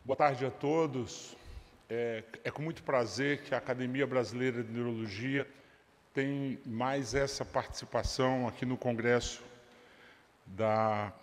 Boa tarde a todos. É com muito prazer que a Academia Brasileira de Neurologia tem mais essa participação aqui no Congresso da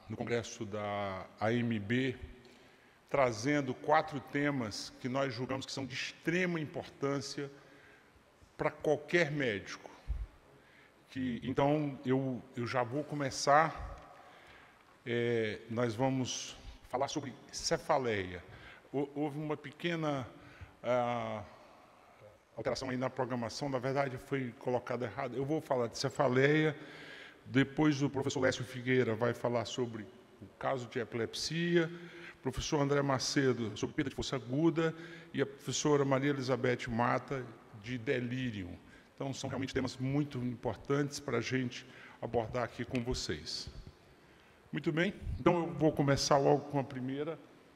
AMB, trazendo 4 temas que nós julgamos que são de extrema importância para qualquer médico. Então, eu já vou começar. Nós vamos falar sobre cefaleia. Houve uma pequena alteração aí na programação, na verdade foi colocado errado. Eu vou falar de cefaleia, depois o professor Lécio Figueira vai falar sobre o caso de epilepsia, o professor André Macedo sobre perda de força aguda e a professora Maria Elizabeth Mata de delírio. Então, são realmente temas muito importantes para a gente abordar aqui com vocês. Muito bem, então eu vou começar logo com a primeira.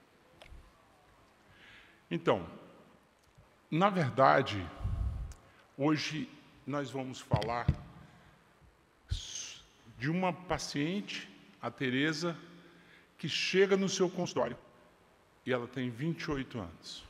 Então, na verdade, hoje nós vamos falar de uma paciente, a Tereza, que chega no seu consultório e ela tem 28 anos.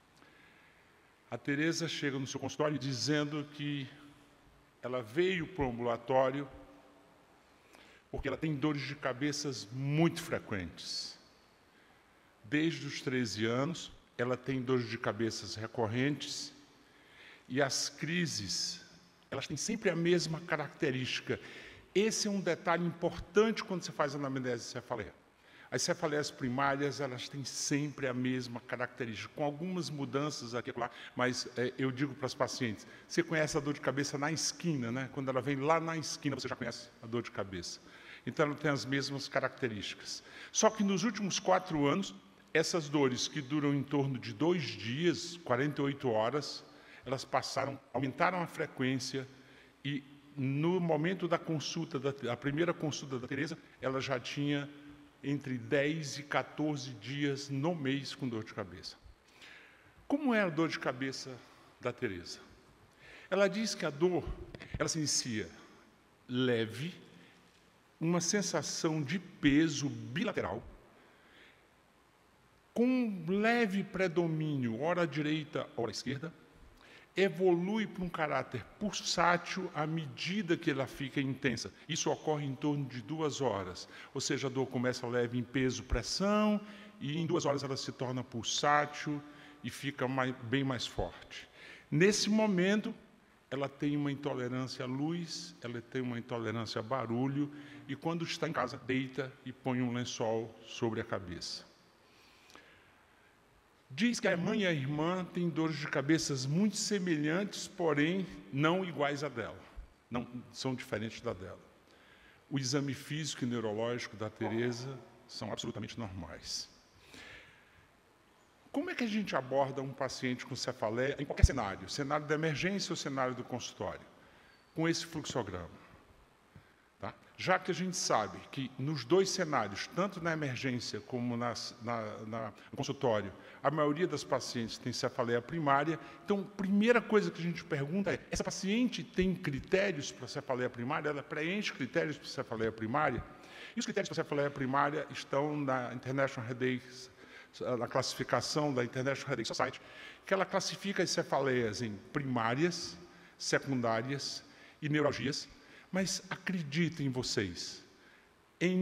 A Tereza chega no seu consultório dizendo que ela veio para o ambulatório porque ela tem dores de cabeça muito frequentes. Desde os 13 anos, ela tem dores de cabeça recorrentes e as crises, elas têm sempre a mesma característica. Esse é um detalhe importante quando você faz a anamnese de cefaleia. As cefaleias primárias, elas têm sempre a mesma característica, com algumas mudanças aqui e lá, mas eu digo para as pacientes, você conhece a dor de cabeça na esquina, né? Quando ela vem lá na esquina, você já conhece a dor de cabeça. Então, ela tem as mesmas características. Só que nos últimos 4 anos, essas dores que duram em torno de 2 dias, 48 horas, elas aumentaram a frequência e no momento da consulta, a primeira consulta da Tereza, ela já tinha entre 10 e 14 dias no mês com dor de cabeça. Como é a dor de cabeça da Tereza? Ela diz que a dor, ela se inicia leve, uma sensação de peso bilateral, com um leve predomínio, ora à direita, ora à esquerda, evolui para um caráter pulsátil à medida que ela fica intensa. Isso ocorre em torno de 2 horas. Ou seja, a dor começa leve em peso, pressão, e em 2 horas ela se torna pulsátil e fica bem mais forte. Nesse momento, ela tem uma intolerância à luz, ela tem uma intolerância a barulho, e quando está em casa, deita e põe um lençol sobre a cabeça. Diz que a mãe e a irmã têm dores de cabeça muito semelhantes, porém não iguais à dela. Não, são diferentes da dela. O exame físico e neurológico da Tereza são absolutamente normais. Como é que a gente aborda um paciente com cefaleia em qualquer cenário? Cenário da emergência ou cenário do consultório? Com esse fluxograma. Tá? Já que a gente sabe que nos 2 cenários, tanto na emergência como no consultório, a maioria das pacientes tem cefaleia primária, então a primeira coisa que a gente pergunta é, essa paciente tem critérios para cefaleia primária? Ela preenche critérios para cefaleia primária? E os critérios para cefaleia primária estão na International Headache, na classificação da International Headache Society, que ela classifica as cefaleias em primárias, secundárias e neuralgias. Mas acreditem vocês, em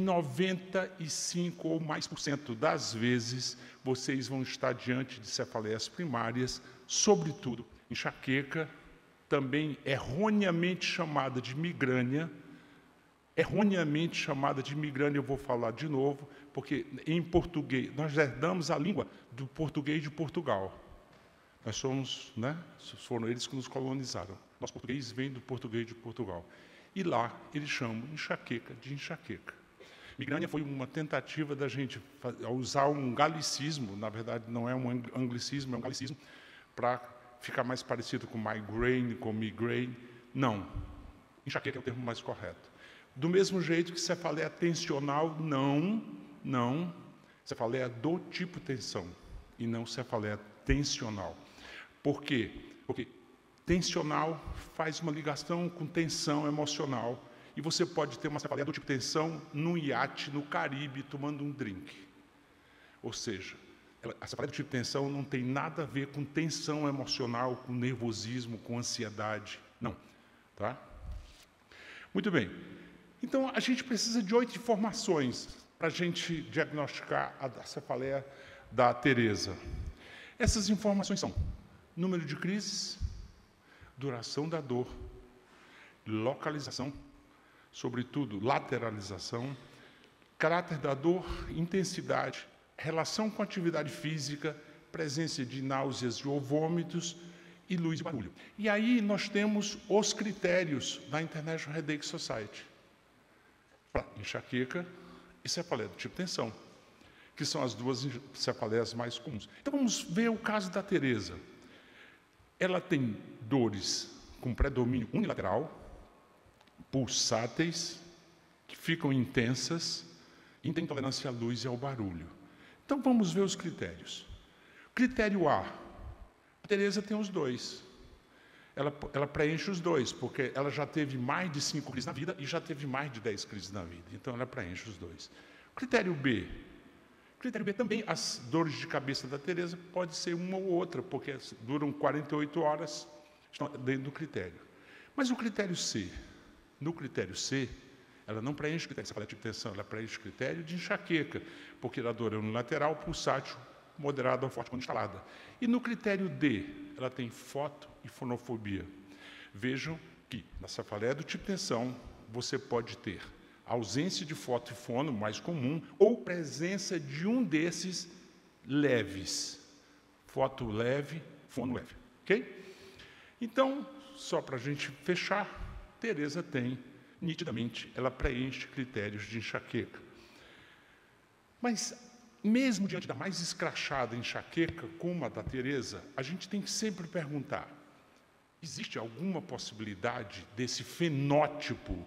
95 ou mais por cento das vezes, vocês vão estar diante de cefaleias primárias, sobretudo enxaqueca, também erroneamente chamada de migrânia. Erroneamente chamada de migrânia, eu vou falar de novo, porque em português, nós herdamos a língua do português de Portugal. Nós somos, né? Foram eles que nos colonizaram. Nosso português vem do português de Portugal. E lá eles chamam enxaqueca de enxaqueca. Migrânia foi uma tentativa da gente usar um galicismo, na verdade não é um anglicismo, é um galicismo, para ficar mais parecido com migraine, com migraine. Não, enxaqueca é o termo mais correto. Do mesmo jeito que cefaleia tensional, não, cefaleia do tipo tensão, e não cefaleia tensional. Por quê? Porque tensional faz uma ligação com tensão emocional e você pode ter uma cefaleia do tipo tensão num iate no Caribe tomando um drink. Ou seja, A cefaleia do tipo tensão não tem nada a ver com tensão emocional, com nervosismo, com ansiedade. Não. Tá? Muito bem. Então, a gente precisa de 8 informações para a gente diagnosticar a cefaleia da Teresa. Essas informações são número de crises, duração da dor, localização, sobretudo lateralização, caráter da dor, intensidade, relação com atividade física, presença de náuseas ou vômitos e luz e barulho. E aí nós temos os critérios da International Headache Society para enxaqueca e cefaleia do tipo tensão, que são as duas cefaleias mais comuns. Então vamos ver o caso da Teresa. Ela tem dores com predomínio unilateral, pulsáteis, que ficam intensas, e tem intolerância à luz e ao barulho. Então vamos ver os critérios. Critério A. A Teresa tem os dois. Ela preenche os dois, porque ela já teve mais de 5 crises na vida e já teve mais de 10 crises na vida. Então ela preenche os dois. Critério B. Critério B também, as dores de cabeça da Teresa pode ser uma ou outra, porque duram 48 horas, estão dentro do critério. Mas o critério C, no critério C, ela não preenche o critério de cefaleia do tipo tensão, ela preenche o critério de enxaqueca, porque a dor é unilateral, pulsátil, moderada ou forte quando instalada. E no critério D, ela tem foto e fonofobia. Vejam que na cefaleia do tipo tensão, você pode ter ausência de foto e fono, mais comum, ou presença de um desses leves. Foto leve, fono leve. Ok? Então, só para a gente fechar, Teresa tem, nitidamente, ela preenche critérios de enxaqueca. Mas, mesmo diante da mais escrachada enxaqueca, como a da Teresa, a gente tem que sempre perguntar, existe alguma possibilidade desse fenótipo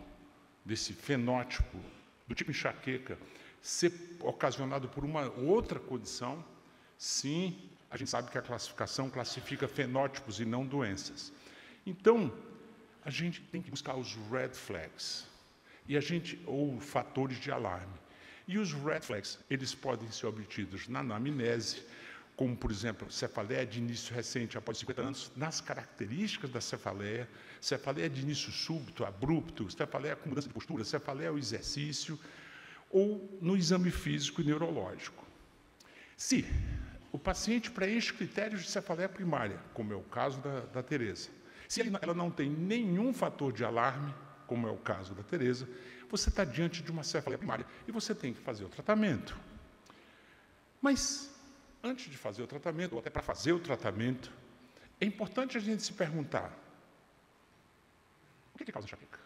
do tipo enxaqueca ser ocasionado por uma outra condição? Sim, a gente sabe que a classificação classifica fenótipos e não doenças. Então, a gente tem que buscar os red flags, ou fatores de alarme. E os red flags, eles podem ser obtidos na anamnese, como, por exemplo, cefaleia de início recente após 50 anos, nas características da cefaleia de início súbito, abrupto, cefaleia com mudança de postura, cefaleia ao exercício, ou no exame físico e neurológico. Se o paciente preenche critérios de cefaleia primária, como é o caso da Teresa, se ela não tem nenhum fator de alarme, como é o caso da Teresa, você está diante de uma cefaleia primária e você tem que fazer o tratamento. Mas, antes de fazer o tratamento, ou até para fazer o tratamento, é importante a gente se perguntar, o que causa enxaqueca?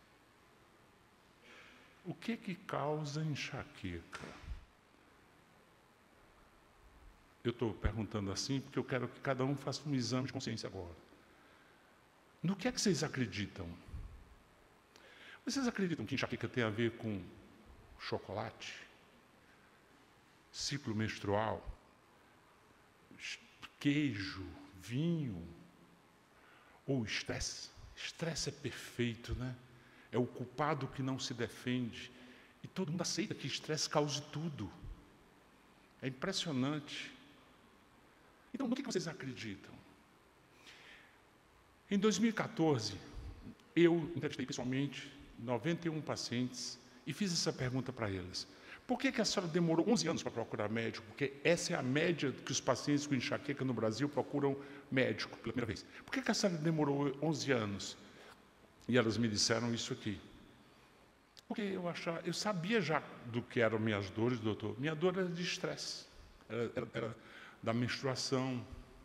O que causa enxaqueca? Eu estou perguntando assim porque eu quero que cada um faça um exame de consciência agora. No que é que vocês acreditam? Vocês acreditam que enxaqueca tem a ver com chocolate, ciclo menstrual, queijo, vinho ou estresse? Estresse é perfeito, né? É o culpado que não se defende. E todo mundo aceita que estresse cause tudo. É impressionante. Então, no que vocês acreditam? Em 2014, eu entrevistei pessoalmente 91 pacientes e fiz essa pergunta para eles. Por que a senhora demorou 11 anos para procurar médico? Porque essa é a média que os pacientes com enxaqueca no Brasil procuram médico pela primeira vez. Por que a senhora demorou 11 anos? E elas me disseram isso aqui. Porque eu sabia já do que eram minhas dores, doutor. Minha dor era de estresse, era da menstruação.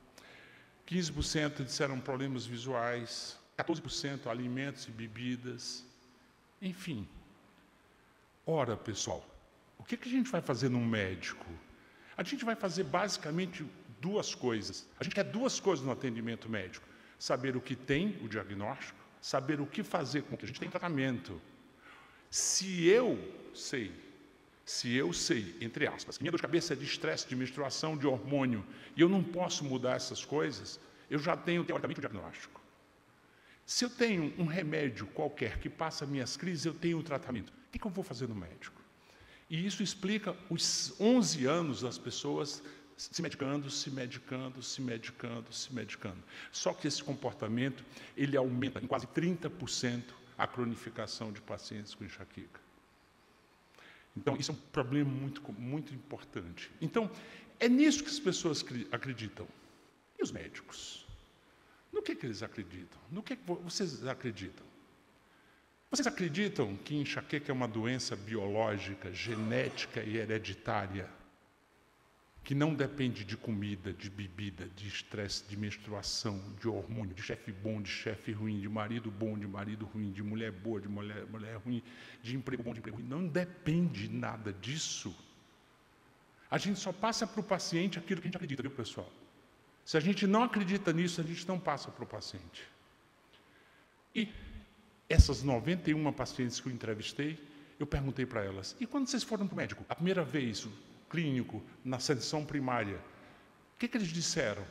15% disseram problemas visuais, 14% alimentos e bebidas. Enfim. Ora, pessoal, o que a gente vai fazer num médico? A gente vai fazer basicamente duas coisas. A gente quer duas coisas no atendimento médico. Saber o que tem, o diagnóstico, saber o que fazer com o que a gente tem tratamento. Se eu sei, entre aspas, que minha dor de cabeça é de estresse, de menstruação, de hormônio, e eu não posso mudar essas coisas, eu já tenho, teoricamente, o diagnóstico. Se eu tenho um remédio qualquer que passa minhas crises, eu tenho o tratamento. O que eu vou fazer no médico? E isso explica os 11 anos das pessoas se medicando, se medicando, se medicando, se medicando. Só que esse comportamento, ele aumenta em quase 30% a cronificação de pacientes com enxaqueca. Então, isso é um problema muito importante. Então, é nisso que as pessoas acreditam. E os médicos? No que eles acreditam? No que vocês acreditam? Vocês acreditam que enxaqueca é uma doença biológica, genética e hereditária, que não depende de comida, de bebida, de estresse, de menstruação, de hormônio, de chefe bom, de chefe ruim, de marido bom, de marido ruim, de mulher boa, de mulher ruim, de emprego bom, de emprego ruim? Não depende nada disso. A gente só passa para o paciente aquilo que a gente acredita, viu, pessoal? Se a gente não acredita nisso, a gente não passa para o paciente. E essas 91 pacientes que eu entrevistei, eu perguntei para elas, e quando vocês foram para o médico? A primeira vez, o clínico, na atenção primária, o que eles disseram?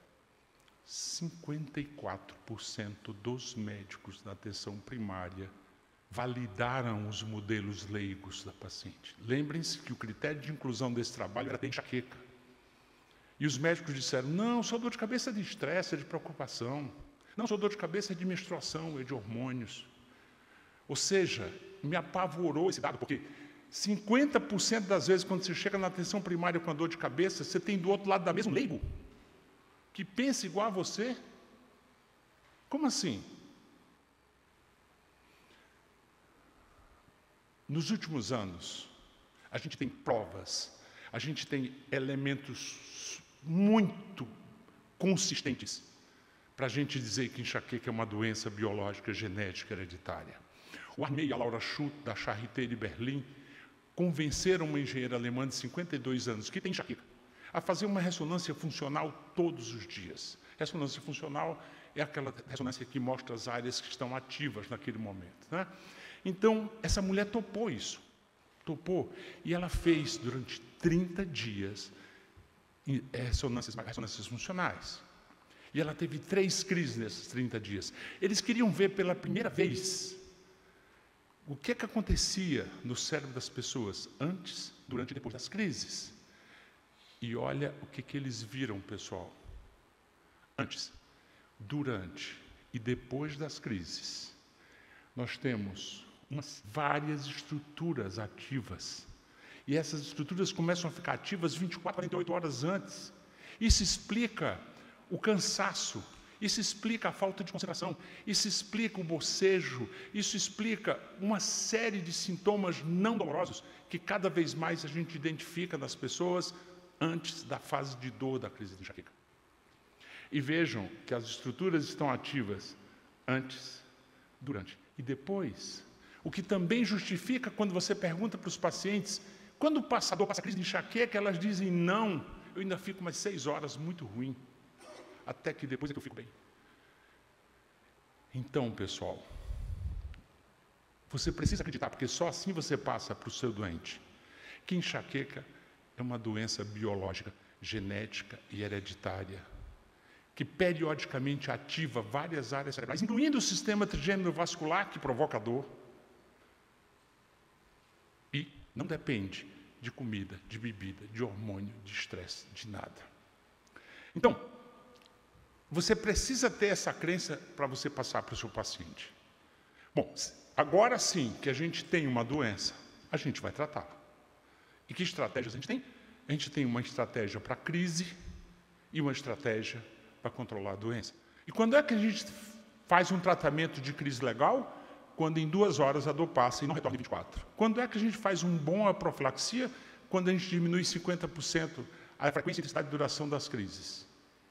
54% dos médicos da atenção primária validaram os modelos leigos da paciente. Lembrem-se que o critério de inclusão desse trabalho era de enxaqueca. E os médicos disseram, não, só dor de cabeça é de estresse, é de preocupação. Não, só dor de cabeça é de menstruação, é de hormônios. Ou seja, me apavorou esse dado, porque 50% das vezes, quando você chega na atenção primária com a dor de cabeça, você tem do outro lado da mesa um leigo, que pensa igual a você. Como assim? Nos últimos anos, a gente tem provas, a gente tem elementos muito consistentes para a gente dizer que enxaqueca é uma doença biológica, genética, hereditária. O Arnei e a Laura Schutt, da Charité de Berlim, convenceram uma engenheira alemã de 52 anos, que tem enxaqueca, a fazer uma ressonância funcional todos os dias. Ressonância funcional é aquela ressonância que mostra as áreas que estão ativas naquele momento, né? Então, essa mulher topou isso. Topou. E ela fez, durante 30 dias, ressonâncias funcionais. E ela teve 3 crises nesses 30 dias. Eles queriam ver pela primeira vez o que acontecia no cérebro das pessoas antes, durante e depois das crises. E olha o que eles viram, pessoal. Antes, durante e depois das crises, nós temos várias estruturas ativas. E essas estruturas começam a ficar ativas 24, 48 horas antes. Isso explica o cansaço, isso explica a falta de concentração, isso explica o bocejo, isso explica uma série de sintomas não dolorosos que cada vez mais a gente identifica nas pessoas antes da fase de dor da crise de enxaqueca. E vejam que as estruturas estão ativas antes, durante e depois. O que também justifica quando você pergunta para os pacientes, quando passa a dor, passa a crise de enxaqueca, elas dizem, não, eu ainda fico umas 6 horas muito ruim, até que depois é que eu fico bem. Então, pessoal, você precisa acreditar, porque só assim você passa para o seu doente, que enxaqueca é uma doença biológica, genética e hereditária, que periodicamente ativa várias áreas cerebrais, incluindo o sistema trigêmeo vascular que provoca dor. E não depende de comida, de bebida, de hormônio, de estresse, de nada. Então, você precisa ter essa crença para você passar para o seu paciente. Bom, agora sim que a gente tem uma doença, a gente vai tratar. E que estratégias a gente tem? A gente tem uma estratégia para a crise e uma estratégia para controlar a doença. E quando é que a gente faz um tratamento de crise legal? Quando em 2 horas a dor passa e não retorna em 24. Quando é que a gente faz uma boa profilaxia? Quando a gente diminui 50% a frequência, intensidade e duração das crises.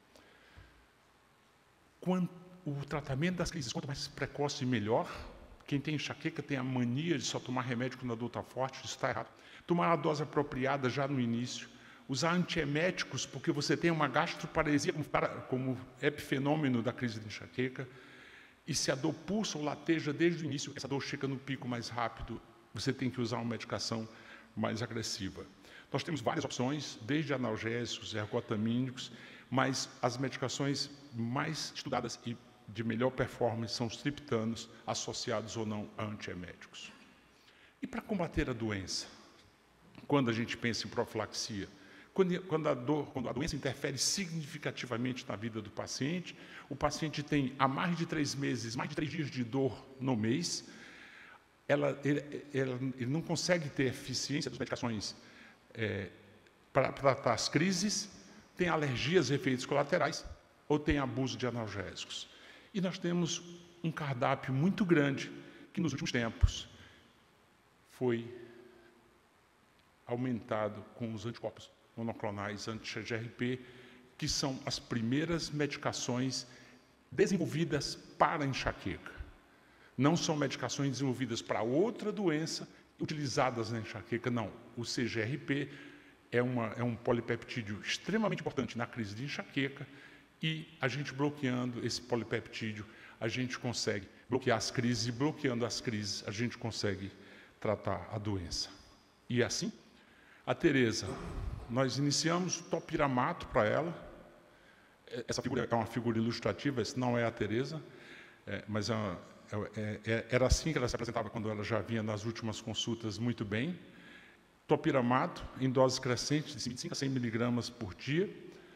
Quando o tratamento das crises, quanto mais precoce, melhor. Quem tem enxaqueca tem a mania de só tomar remédio quando a dor está forte, isso está errado. Tomar a dose apropriada já no início. Usar antieméticos, porque você tem uma gastroparesia como epifenômeno da crise de enxaqueca. E se a dor pulsa ou lateja desde o início, essa dor chega no pico mais rápido, você tem que usar uma medicação mais agressiva. Nós temos várias opções, desde analgésicos, ergotamínicos, mas as medicações mais estudadas e de melhor performance são os triptanos, associados ou não a antieméticos. E para combater a doença, quando a gente pensa em profilaxia, Quando a doença interfere significativamente na vida do paciente, o paciente tem há mais de 3 meses, mais de 3 dias de dor no mês, ele não consegue ter eficiência das medicações para tratar as crises, tem alergias, efeitos colaterais, ou tem abuso de analgésicos. E nós temos um cardápio muito grande, que nos últimos tempos foi aumentado com os anticorpos monoclonais anti-GRP, que são as primeiras medicações desenvolvidas para enxaqueca. Não são medicações desenvolvidas para outra doença, utilizadas na enxaqueca, não. O CGRP é um polipeptídeo extremamente importante na crise de enxaqueca, e a gente bloqueando esse polipeptídeo, a gente consegue bloquear as crises, e bloqueando as crises, a gente consegue tratar a doença. E assim, a Tereza, nós iniciamos o topiramato para ela. Essa figura é uma figura ilustrativa, essa não é a Tereza, mas era assim que ela se apresentava quando ela já vinha nas últimas consultas muito bem. Topiramato, em doses crescentes, de 25 a 100 miligramas por dia,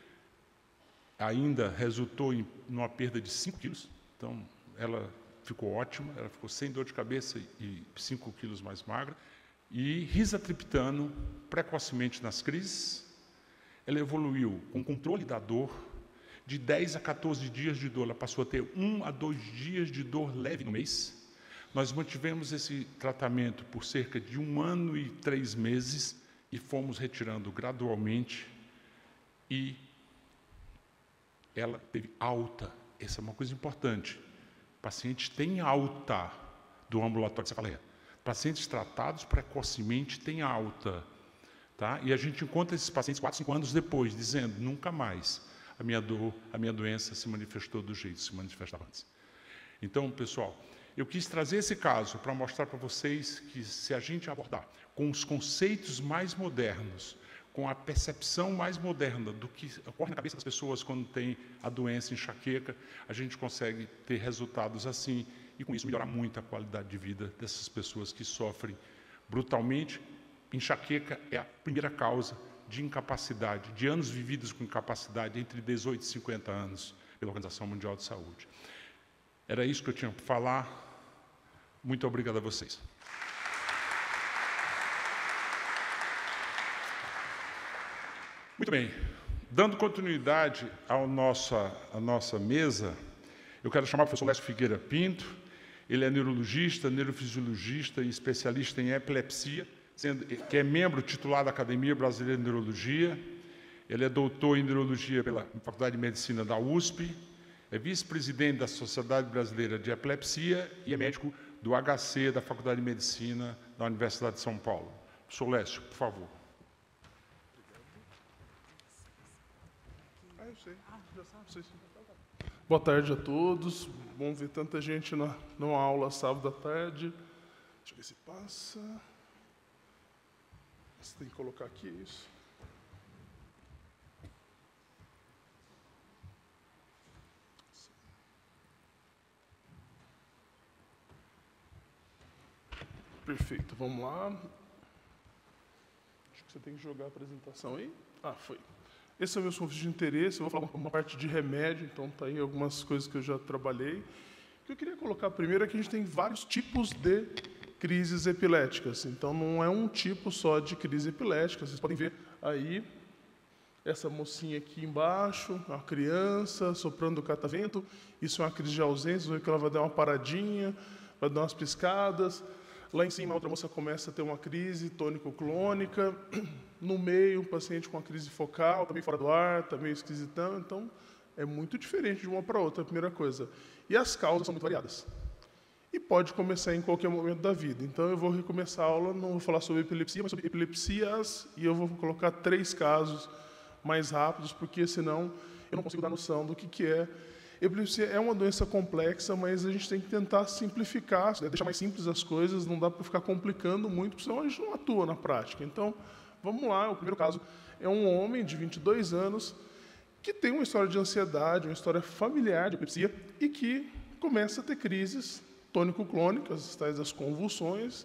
ainda resultou em uma perda de 5 quilos, então ela ficou ótima, ela ficou sem dor de cabeça e 5 quilos mais magra. E risatriptano, precocemente nas crises, ela evoluiu com controle da dor, de 10 a 14 dias de dor, ela passou a ter 1 a 2 dias de dor leve no mês. Nós mantivemos esse tratamento por cerca de 1 ano e 3 meses e fomos retirando gradualmente, e ela teve alta. Essa é uma coisa importante. Pacientes têm alta do ambulatório de cefaleia. Pacientes tratados precocemente têm alta. Tá? E a gente encontra esses pacientes 4, 5 anos depois, dizendo, nunca mais a minha doença se manifestou do jeito que se manifestava antes. Então, pessoal, eu quis trazer esse caso para mostrar para vocês que, se a gente abordar com os conceitos mais modernos, com a percepção mais moderna do que ocorre na cabeça das pessoas quando tem a doença enxaqueca, a gente consegue ter resultados assim, e com isso melhorar muito a qualidade de vida dessas pessoas que sofrem brutalmente. Enxaqueca é a primeira causa de incapacidade, de anos vividos com incapacidade, entre 18 e 50 anos, pela Organização Mundial de Saúde. Era isso que eu tinha para falar. Muito obrigado a vocês. Muito bem. Dando continuidade à nossa mesa, eu quero chamar o professor Lécio Figueira Pinto. Ele é neurologista, neurofisiologista e especialista em epilepsia, que é membro titular da Academia Brasileira de Neurologia. Ele é doutor em neurologia pela Faculdade de Medicina da USP, é vice-presidente da Sociedade Brasileira de Epilepsia e é médico do HC da Faculdade de Medicina da Universidade de São Paulo. Professor Lécio, por favor. Boa tarde a todos. Bom ver tanta gente numa aula sábado à tarde. Deixa eu ver se passa. Você tem que colocar aqui isso. Perfeito, vamos lá. Acho que você tem que jogar a apresentação aí. Ah, foi. Esse é o meu conflito de interesse. Eu vou falar uma parte de remédio, então está aí algumas coisas que eu já trabalhei. O que eu queria colocar primeiro é que a gente tem vários tipos de crises epiléticas. Então, não é um tipo só de crise epilética. Vocês podem ver aí essa mocinha aqui embaixo, a criança soprando o catavento. Isso é uma crise de ausência. Vocês vão ver que ela vai dar uma paradinha, vai dar umas piscadas. Lá em cima, a outra moça começa a ter uma crise tônico-clônica. No meio, um paciente com uma crise focal, também fora do ar, também esquisitão. Então, é muito diferente de uma para outra, a primeira coisa. E as causas são muito variadas. E pode começar em qualquer momento da vida. Então, eu vou recomeçar a aula, não vou falar sobre epilepsia, mas sobre epilepsias, e eu vou colocar 3 casos mais rápidos, porque senão eu não consigo dar noção do que é. Epilepsia é uma doença complexa, mas a gente tem que tentar simplificar, deixar mais simples as coisas, não dá para ficar complicando muito, senão a gente não atua na prática. Então, vamos lá, o primeiro caso é um homem de 22 anos que tem uma história de ansiedade, uma história familiar de epilepsia e que começa a ter crises tônico-clônicas, tais das convulsões,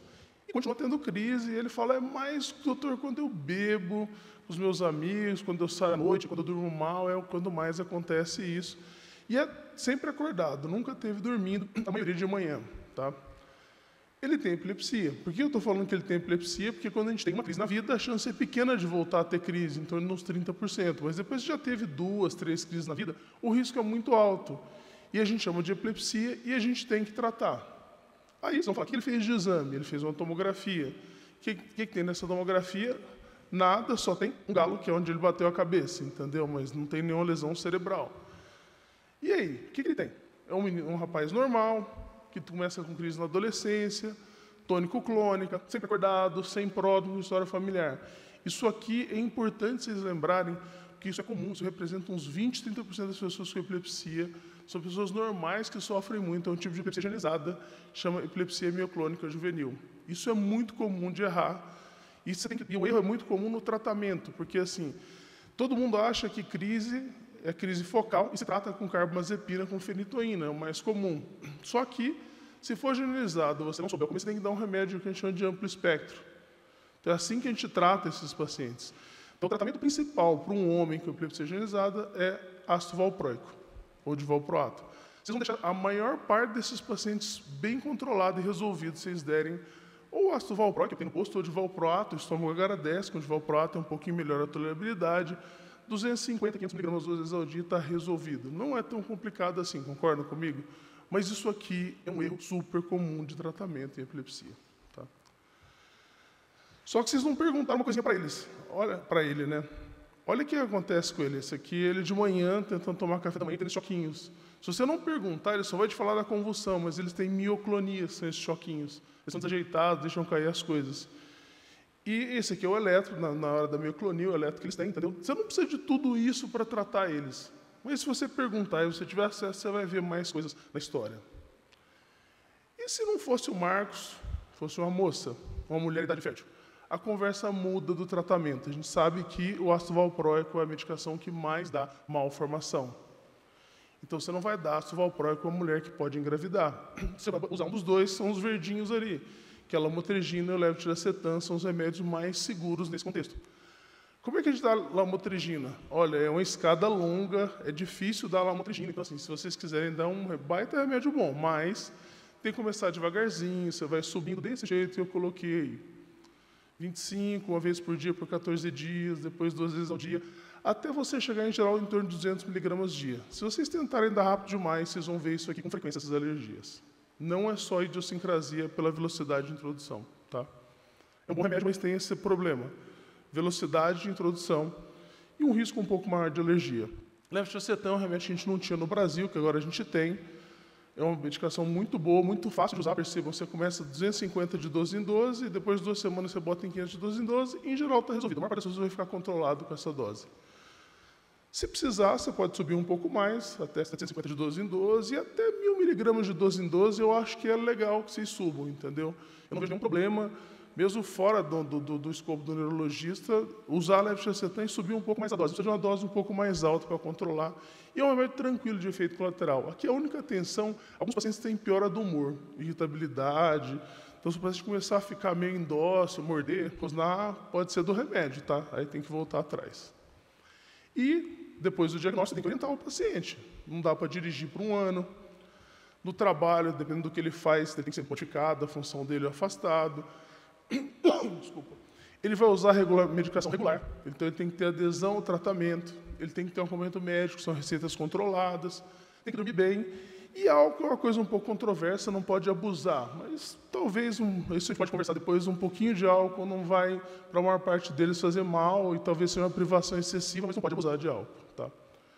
E continua tendo crise, e ele fala, mas, doutor, quando eu bebo com os meus amigos, quando eu saio à noite, quando eu durmo mal, é quando mais acontece isso. E é sempre acordado, nunca teve dormindo, a maioria de manhã, tá? Ele tem epilepsia. Por que eu estou falando que ele tem epilepsia? Porque quando a gente tem uma crise na vida, a chance é pequena de voltar a ter crise, em torno de uns 30%. Mas depois que já teve 2, 3 crises na vida, o risco é muito alto. E a gente chama de epilepsia e a gente tem que tratar. Aí vocês vão falar, o que ele fez de exame? Ele fez uma tomografia. O que tem nessa tomografia? Nada, só tem um galo, que é onde ele bateu a cabeça, entendeu? Mas não tem nenhuma lesão cerebral. E aí, o que ele tem? É um rapaz normal, que começa com crise na adolescência, tônico-clônica, sempre acordado, sem pródromo, história familiar. Isso aqui é importante vocês lembrarem, que isso é comum, isso representa uns 20, 30% das pessoas com epilepsia, são pessoas normais que sofrem muito, é um tipo de epilepsia generalizada, chama epilepsia mioclônica juvenil. Isso é muito comum de errar, e o erro é muito comum no tratamento, porque assim, todo mundo acha que crise é crise focal e se trata com carbamazepina, com fenitoína, é o mais comum. Só que, se for generalizado, você não souber como, você tem que dar um remédio que a gente chama de amplo espectro. Então é assim que a gente trata esses pacientes. Então o tratamento principal para um homem com epilepsia generalizada é ácido valproico, ou de valproato. Vocês vão deixar a maior parte desses pacientes bem controlado e resolvido se vocês derem ou ácido valproico, que tem no posto, ou de valproato, o estômago agradece, com o de valproato é um pouquinho melhor a tolerabilidade, 250, 500 miligramas 2 vezes ao dia está resolvido. Não é tão complicado assim, concordam comigo? Mas isso aqui é um erro super comum de tratamento em epilepsia. Tá? Só que vocês não perguntaram uma coisinha para eles. Olha para ele, né? Olha o que acontece com ele. Esse aqui, ele de manhã, tentando tomar café da manhã, tem choquinhos. Se você não perguntar, ele só vai te falar da convulsão, mas eles têm mioclonia, são esses choquinhos. Eles são desajeitados, deixam cair as coisas. E esse aqui é o eletro, na hora da mioclonia, o eletro que eles têm, entendeu? Você não precisa de tudo isso para tratar eles. Mas se você perguntar e você tiver acesso, você vai ver mais coisas na história. E se não fosse o Marcos, fosse uma moça, uma mulher de idade fértil? A conversa muda do tratamento. A gente sabe que o ácido valproico é a medicação que mais dá malformação. Então, você não vai dar ácido valproico a uma mulher que pode engravidar. Você vai usar um dos dois, são os verdinhos ali, que é a lamotrigina e o levetiracetam, são os remédios mais seguros nesse contexto. Como é que a gente dá lamotrigina? Olha, é uma escada longa, é difícil dar lamotrigina. Então, assim, se vocês quiserem dar um baita remédio bom, mas tem que começar devagarzinho, você vai subindo desse jeito que eu coloquei. 25, uma vez por dia por 14 dias, depois 2 vezes ao dia, até você chegar, em geral, em torno de 200 miligramas dia. Se vocês tentarem dar rápido demais, vocês vão ver isso aqui com frequência, essas alergias. Não é só idiosincrasia pela velocidade de introdução. Tá? É um bom remédio, mas tem esse problema. Velocidade de introdução e um risco um pouco maior de alergia. Levetiracetam é um remédio que a gente não tinha no Brasil, que agora a gente tem. É uma medicação muito boa, muito fácil de usar. Percebam, você começa 250 de 12 em 12, e depois de 2 semanas você bota em 500 de 12 em 12, e em geral está resolvido. A maior parte das pessoas vai ficar controlado com essa dose. Se precisar, você pode subir um pouco mais, até 750 de 12 em 12, e até 1000 miligramas de 12 em 12, eu acho que é legal que vocês subam, entendeu? Eu não vejo nenhum problema, mesmo fora do escopo do neurologista, usar levetiracetam e subir um pouco mais a dose. Precisa de uma dose um pouco mais alta para controlar. E é um remédio tranquilo de efeito colateral. Aqui a única atenção, alguns pacientes têm piora do humor, irritabilidade. Então, se o paciente começar a ficar meio indócil, morder, rosnar, pode ser do remédio, tá? Aí tem que voltar atrás. E, depois do diagnóstico, tem que orientar o paciente. Não dá para dirigir por 1 ano. No trabalho, dependendo do que ele faz, ele tem que ser modificado, a função dele é afastado. Desculpa. Ele vai usar medicação regular, então ele tem que ter adesão ao tratamento, ele tem que ter um acompanhamento médico, são receitas controladas, tem que dormir bem. E álcool é uma coisa um pouco controversa, não pode abusar, mas talvez, isso a gente pode conversar depois, um pouquinho de álcool não vai, para a maior parte deles, fazer mal, e talvez seja uma privação excessiva, mas não pode abusar de álcool. Tá?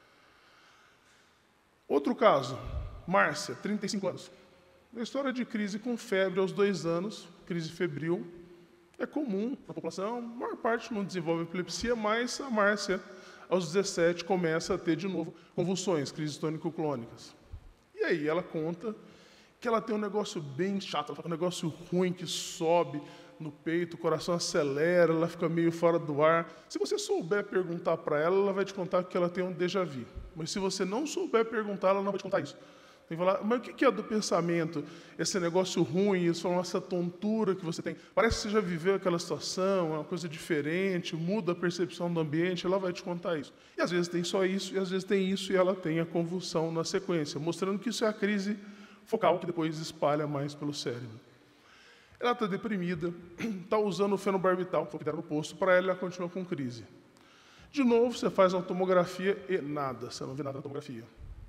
Outro caso, Márcia, 35 anos. Uma história de crise com febre aos 2 anos, crise febril, é comum na população, a maior parte não desenvolve epilepsia, mas a Márcia, aos 17, começa a ter de novo convulsões, crises tônico-clônicas. E aí ela conta que ela tem um negócio bem chato, ela fala um negócio ruim que sobe no peito, o coração acelera, ela fica meio fora do ar. Se você souber perguntar para ela, ela vai te contar que ela tem um déjà vu. Mas se você não souber perguntar, ela não vai te contar isso. Tem que falar, mas o que é do pensamento? Esse negócio ruim, isso é essa tontura que você tem. Parece que você já viveu aquela situação, é uma coisa diferente, muda a percepção do ambiente, ela vai te contar isso. E às vezes tem só isso, e às vezes tem isso, e ela tem a convulsão na sequência, mostrando que isso é a crise focal, que depois espalha mais pelo cérebro. Ela está deprimida, está usando o fenobarbital, que deram no posto, para ela continua com crise. De novo, você faz uma tomografia e nada, você não vê nada na tomografia.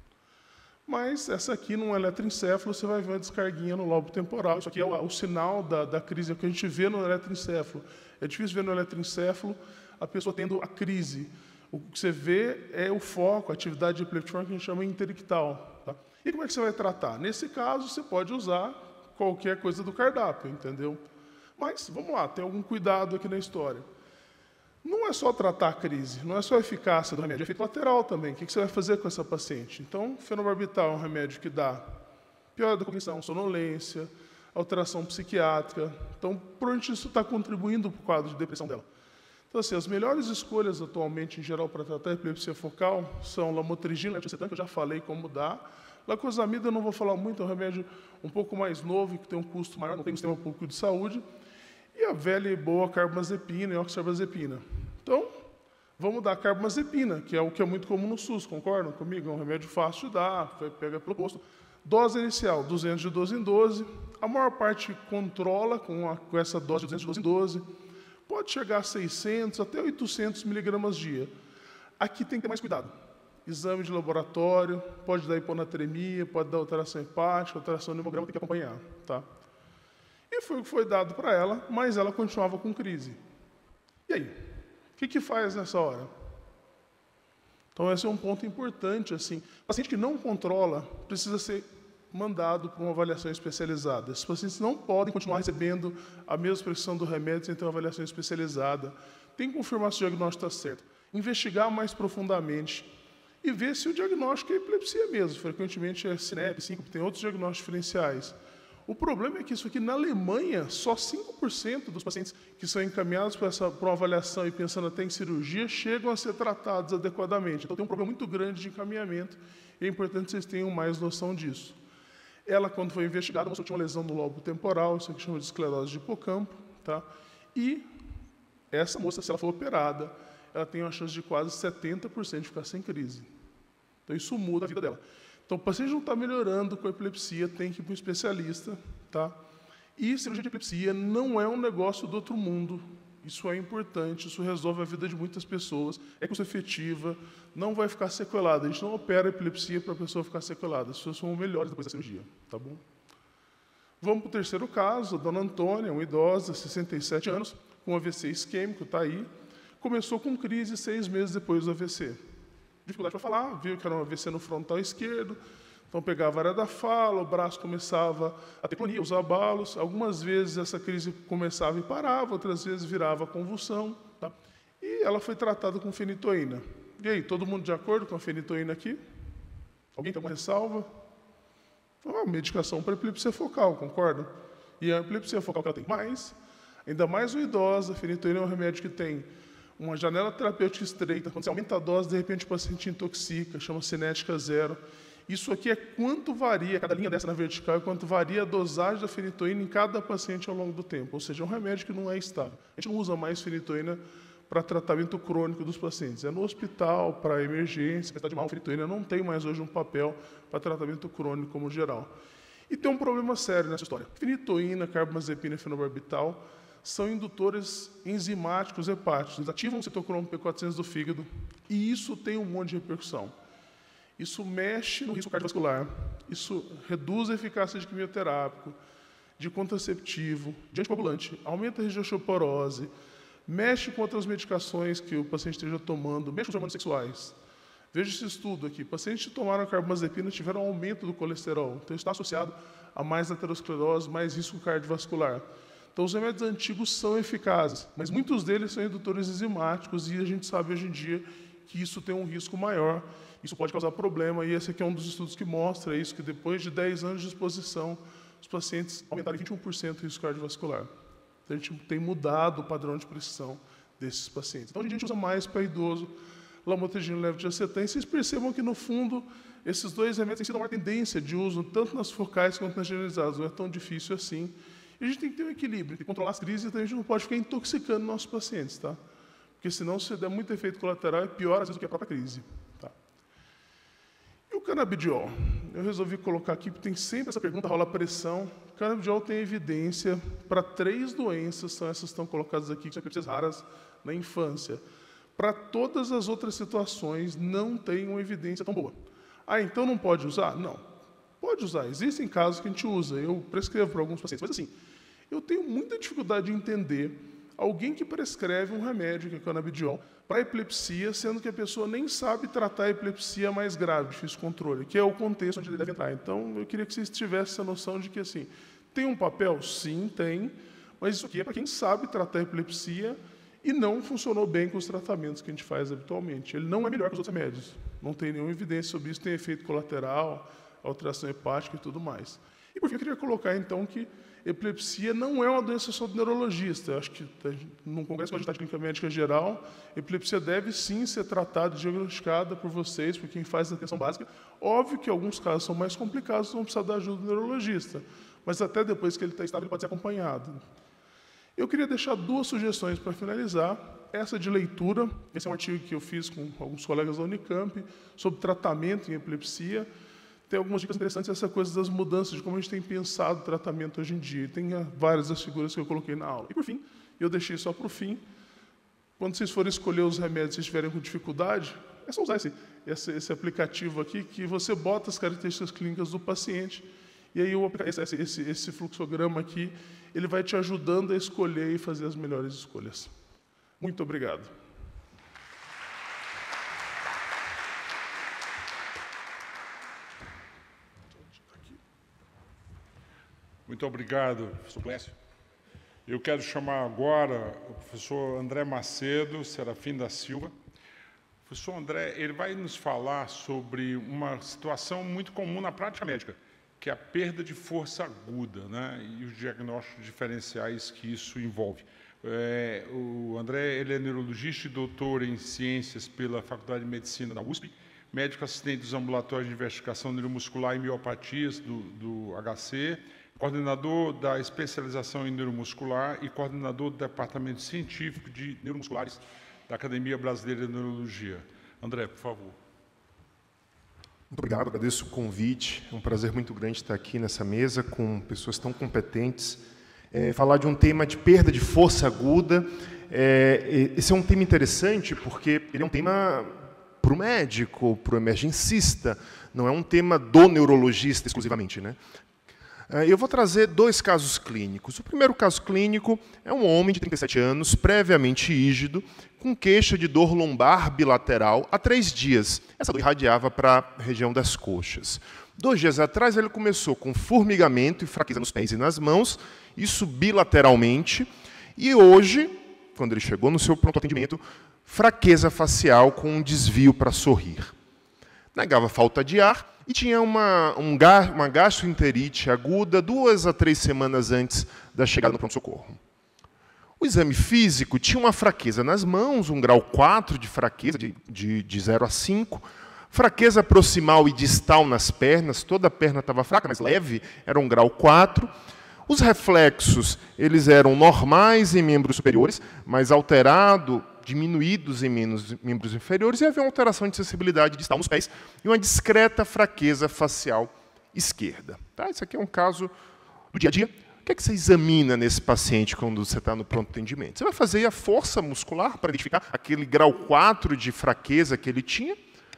Mas essa aqui, num eletroencefalo, você vai ver uma descarguinha no lobo temporal. Isso aqui é o sinal da crise que a gente vê no eletroencefalo. É difícil ver no eletroencefalo a pessoa tendo a crise. O que você vê é o foco, a atividade epileptiforme que a gente chama interictal. Tá? E como é que você vai tratar? Nesse caso, você pode usar qualquer coisa do cardápio, entendeu? Mas, vamos lá, tem algum cuidado aqui na história. Não é só tratar a crise, não é só a eficácia do remédio, é efeito lateral também. O que você vai fazer com essa paciente? Então, fenobarbital é um remédio que dá piora da cognição, sonolência, alteração psiquiátrica. Então, provavelmente isso está contribuindo para o quadro de depressão dela. Então, assim, as melhores escolhas atualmente, em geral, para tratar a epilepsia focal são lamotrigina, levetiracetam, que eu já falei como dá. Lacosamida eu não vou falar muito, é um remédio um pouco mais novo, que tem um custo maior, não tem um sistema público de saúde. E a velha e boa carbamazepina e oxcarbazepina. Então, vamos dar carbamazepina, que é o que é muito comum no SUS, concordam comigo? É um remédio fácil de dar, pega pelo posto. Dose inicial, 200 de 12 em 12. A maior parte controla com essa dose de 200 de 12 em 12. Pode chegar a 600 até 800 miligramas dia. Aqui tem que ter mais cuidado. Exame de laboratório, pode dar hiponatremia, pode dar alteração hepática, alteração no hemograma, tem que acompanhar. Tá? E foi o que foi dado para ela, mas ela continuava com crise. E aí? O que faz nessa hora? Então, esse é um ponto importante. Assim. O paciente que não controla precisa ser mandado para uma avaliação especializada. Esses pacientes não podem continuar recebendo a mesma prescrição do remédio sem ter uma avaliação especializada. Tem que confirmar se o diagnóstico está certo. Investigar mais profundamente e ver se o diagnóstico é epilepsia mesmo. Frequentemente é SINEP, síncope, tem outros diagnósticos diferenciais. O problema é que isso aqui, na Alemanha, só 5% dos pacientes que são encaminhados para uma avaliação e pensando até em cirurgia chegam a ser tratados adequadamente. Então, tem um problema muito grande de encaminhamento e é importante que vocês tenham mais noção disso. Ela, quando foi investigada, mostrou que tinha uma lesão no lobo temporal, isso aqui chama de esclerose de hipocampo. Tá? E essa moça, se ela for operada, ela tem uma chance de quase 70% de ficar sem crise. Então, isso muda a vida dela. Então, o paciente não está melhorando com a epilepsia, tem que ir para um especialista. Tá? E cirurgia de epilepsia não é um negócio do outro mundo. Isso é importante, isso resolve a vida de muitas pessoas, é custo efetiva, não vai ficar sequelada. A gente não opera a epilepsia para a pessoa ficar sequelada. As pessoas são melhores depois da cirurgia. Tá bom? Vamos para o terceiro caso, a dona Antônia, uma idosa, 67 anos, com AVC isquêmico, está aí. Começou com crise 6 meses depois do AVC. Dificuldade para falar, viu que era um AVC no frontal esquerdo, então pegava a área da fala, o braço começava a ter clonia, os abalos. Algumas vezes essa crise começava e parava, outras vezes virava convulsão. Tá? E ela foi tratada com fenitoína. E aí, todo mundo de acordo com a fenitoína aqui? Alguém tem uma ressalva? Uma medicação para epilepsia focal, concordam? E a epilepsia focal que ela tem mais, ainda mais o idosa, a fenitoína é um remédio que tem uma janela terapêutica estreita. Quando você aumenta a dose, de repente o paciente intoxica, chama cinética zero. Isso aqui é quanto varia, cada linha dessa na vertical, é quanto varia a dosagem da fenitoína em cada paciente ao longo do tempo. Ou seja, é um remédio que não é estável. A gente não usa mais fenitoína para tratamento crônico dos pacientes. É no hospital, para emergência, está de mal, fenitoína não tem mais hoje um papel para tratamento crônico como geral. E tem um problema sério nessa história. Fenitoína, carbamazepina e fenobarbital são indutores enzimáticos hepáticos. Eles ativam o citocromo P400 do fígado e isso tem um monte de repercussão. Isso mexe no risco cardiovascular, isso reduz a eficácia de quimioterápico, de contraceptivo, de anticoagulante, aumenta a regioporose, mexe com outras medicações que o paciente esteja tomando, mexe com os hormônios sexuais. Veja esse estudo aqui. Pacientes que tomaram carbamazepina tiveram aumento do colesterol. Então, está associado a mais aterosclerose, mais risco cardiovascular. Então, os remédios antigos são eficazes, mas muitos deles são indutores enzimáticos e a gente sabe hoje em dia que isso tem um risco maior, isso pode causar problema, e esse aqui é um dos estudos que mostra isso, que depois de 10 anos de exposição, os pacientes aumentaram em 21% o risco cardiovascular. Então, a gente tem mudado o padrão de prescrição desses pacientes. Então, a gente usa mais para idoso, lamotrigina leve de acetam, e vocês percebam que, no fundo, esses dois remédios têm sido uma tendência de uso, tanto nas focais quanto nas generalizadas. Não é tão difícil assim. E a gente tem que ter um equilíbrio, tem que controlar as crises, então a gente não pode ficar intoxicando nossos pacientes, tá? Porque senão, se der muito efeito colateral, é pior, às vezes, do que a própria crise. Tá? E o canabidiol? Eu resolvi colocar aqui, porque tem sempre essa pergunta, rola pressão. O canabidiol tem evidência para 3 doenças, são essas que estão colocadas aqui, que são epilepsias raras na infância. Para todas as outras situações, não tem uma evidência tão boa. Ah, então não pode usar? Não. Pode usar. Existem casos que a gente usa. Eu prescrevo para alguns pacientes. Mas, assim, eu tenho muita dificuldade de entender alguém que prescreve um remédio, que é o canabidiol, para epilepsia, sendo que a pessoa nem sabe tratar a epilepsia mais grave, difícil controle, que é o contexto onde ele deve entrar. Então, eu queria que vocês tivessem essa noção de que, assim, tem um papel? Sim, tem. Mas isso aqui é para quem sabe tratar a epilepsia e não funcionou bem com os tratamentos que a gente faz habitualmente. Ele não é melhor que os outros remédios. Não tem nenhuma evidência sobre isso, tem efeito colateral, alteração hepática e tudo mais. E por fim, eu queria colocar, então, que epilepsia não é uma doença só do neurologista. Eu acho que, num congresso de clínica médica geral, epilepsia deve, sim, ser tratada e diagnosticada por vocês, por quem faz a atenção básica. Óbvio que alguns casos são mais complicados, vão precisar da ajuda do neurologista. Mas até depois que ele está estável, ele pode ser acompanhado. Eu queria deixar 2 sugestões para finalizar. Essa de leitura, esse é um artigo que eu fiz com alguns colegas da Unicamp, sobre tratamento em epilepsia. Tem algumas dicas interessantes, essa coisa das mudanças, de como a gente tem pensado o tratamento hoje em dia. Tem várias das figuras que eu coloquei na aula. E, por fim, eu deixei só para o fim, quando vocês forem escolher os remédios, se estiverem com dificuldade, é só usar esse aplicativo aqui, que você bota as características clínicas do paciente, e aí esse fluxograma aqui, ele vai te ajudando a escolher e fazer as melhores escolhas. Muito obrigado. Muito obrigado, professor Clécio. Eu quero chamar agora o professor André Macedo Serafim da Silva. O professor André, ele vai nos falar sobre uma situação muito comum na prática médica, que é a perda de força aguda, né, e os diagnósticos diferenciais que isso envolve. O André, ele é neurologista e doutor em ciências pela Faculdade de Medicina da USP, médico assistente dos ambulatórios de investigação neuromuscular e miopatias do HC, coordenador da especialização em neuromuscular e coordenador do Departamento Científico de Neuromusculares da Academia Brasileira de Neurologia. André, por favor. Muito obrigado, agradeço o convite. É um prazer muito grande estar aqui nessa mesa com pessoas tão competentes. Falar de um tema de perda de força aguda. Esse é um tema interessante porque ele é um tema para o médico, para o emergencista, não é um tema do neurologista exclusivamente, né? Eu vou trazer 2 casos clínicos. O primeiro caso clínico é um homem de 37 anos, previamente ígido, com queixa de dor lombar bilateral há 3 dias. Essa dor irradiava para a região das coxas. 2 dias atrás, ele começou com formigamento e fraqueza nos pés e nas mãos, isso bilateralmente, e hoje, quando ele chegou no seu pronto atendimento, fraqueza facial com um desvio para sorrir. Negava falta de ar e tinha uma gastroenterite aguda 2 a 3 semanas antes da chegada no pronto-socorro. O exame físico tinha uma fraqueza nas mãos, um grau 4 de fraqueza, de 0 a 5, fraqueza proximal e distal nas pernas, toda a perna estava fraca, mas leve, era um grau 4. Os reflexos, eles eram normais em membros superiores, mas diminuídos em membros inferiores, e havia uma alteração de sensibilidade distal nos pés e uma discreta fraqueza facial esquerda. Tá? Isso aqui é um caso do dia a dia. O que é que você examina nesse paciente quando você está no pronto atendimento? Você vai fazer a força muscular para identificar aquele grau 4 de fraqueza que ele tinha.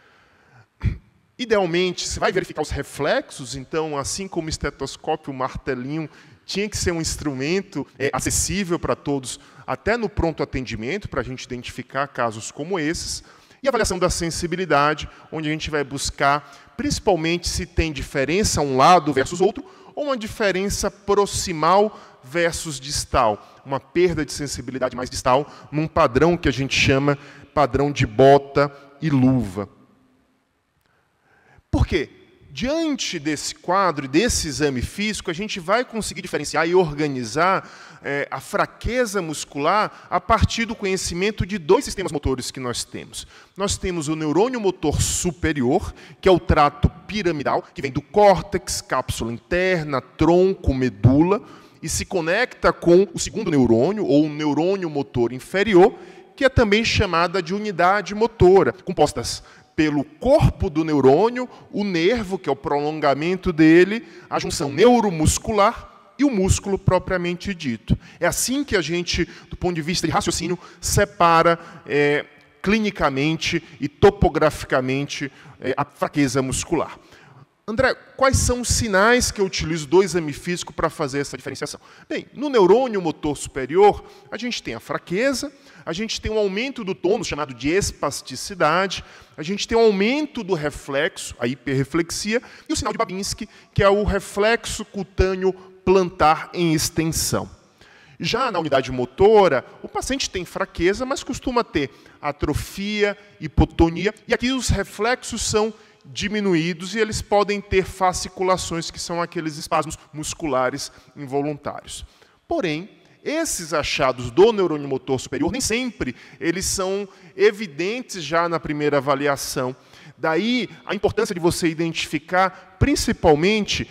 Idealmente, você vai verificar os reflexos, então, assim como o estetoscópio, o martelinho, tinha que ser um instrumento acessível para todos, até no pronto atendimento, para a gente identificar casos como esses. E a avaliação da sensibilidade, onde a gente vai buscar, principalmente, se tem diferença um lado versus outro, ou uma diferença proximal versus distal, uma perda de sensibilidade mais distal, num padrão que a gente chama padrão de bota e luva. Por quê? diante desse quadro e desse exame físico, a gente vai conseguir diferenciar e organizar a fraqueza muscular a partir do conhecimento de dois sistemas motores que nós temos. Nós temos o neurônio motor superior, que é o trato piramidal, que vem do córtex, cápsula interna, tronco, medula, e se conecta com o segundo neurônio, ou o neurônio motor inferior, que é também chamada de unidade motora, compostas pelo corpo do neurônio, o nervo, que é o prolongamento dele, a junção neuromuscular e o músculo propriamente dito. É assim que a gente, do ponto de vista de raciocínio, separa clinicamente e topograficamente a fraqueza muscular. André, quais são os sinais que eu utilizo do exame físico para fazer essa diferenciação? Bem, no neurônio motor superior, a gente tem a fraqueza, a gente tem um aumento do tônus, chamado de espasticidade, a gente tem um aumento do reflexo, a hiperreflexia, e o sinal de Babinski, que é o reflexo cutâneo plantar em extensão. Já na unidade motora, o paciente tem fraqueza, mas costuma ter atrofia, hipotonia, e aqui os reflexos são diminuídos e eles podem ter fasciculações, que são aqueles espasmos musculares involuntários. Porém, esses achados do neurônio motor superior, nem sempre eles são evidentes já na primeira avaliação. Daí a importância de você identificar, principalmente,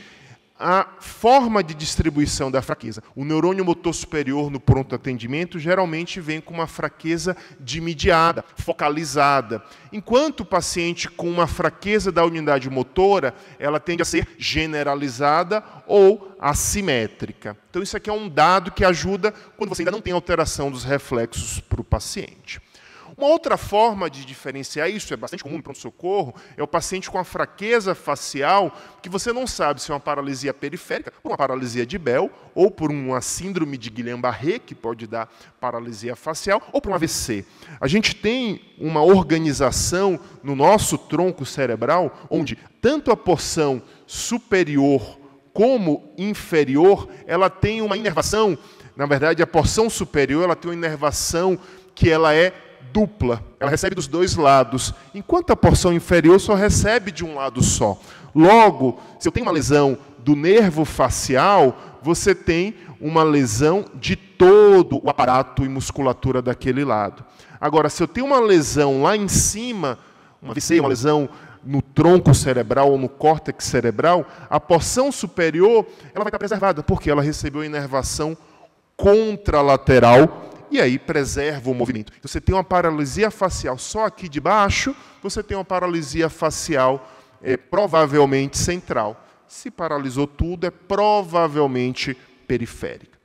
a forma de distribuição da fraqueza. O neurônio motor superior no pronto atendimento geralmente vem com uma fraqueza dimediada, focalizada. Enquanto o paciente com uma fraqueza da unidade motora, ela tende a ser generalizada ou assimétrica. Então isso aqui é um dado que ajuda quando você ainda não tem alteração dos reflexos para o paciente. Uma outra forma de diferenciar isso, é bastante comum no pronto-socorro, é o paciente com a fraqueza facial, que você não sabe se é uma paralisia periférica, por uma paralisia de Bell, ou por uma síndrome de Guillain-Barré, que pode dar paralisia facial, ou por um AVC. A gente tem uma organização no nosso tronco cerebral, onde tanto a porção superior como inferior, ela tem uma inervação, na verdade, a porção superior ela tem uma inervação que ela é dupla, ela recebe dos dois lados, enquanto a porção inferior só recebe de um lado só. Logo, se eu tenho uma lesão do nervo facial, você tem uma lesão de todo o aparato e musculatura daquele lado. Agora, se eu tenho uma lesão lá em cima, uma lesão no tronco cerebral ou no córtex cerebral, a porção superior ela vai estar preservada, porque ela recebeu inervação contralateral, e aí preserva o movimento. Então, você tem uma paralisia facial só aqui de baixo, você tem uma paralisia facial provavelmente central. Se paralisou tudo, é provavelmente periférica.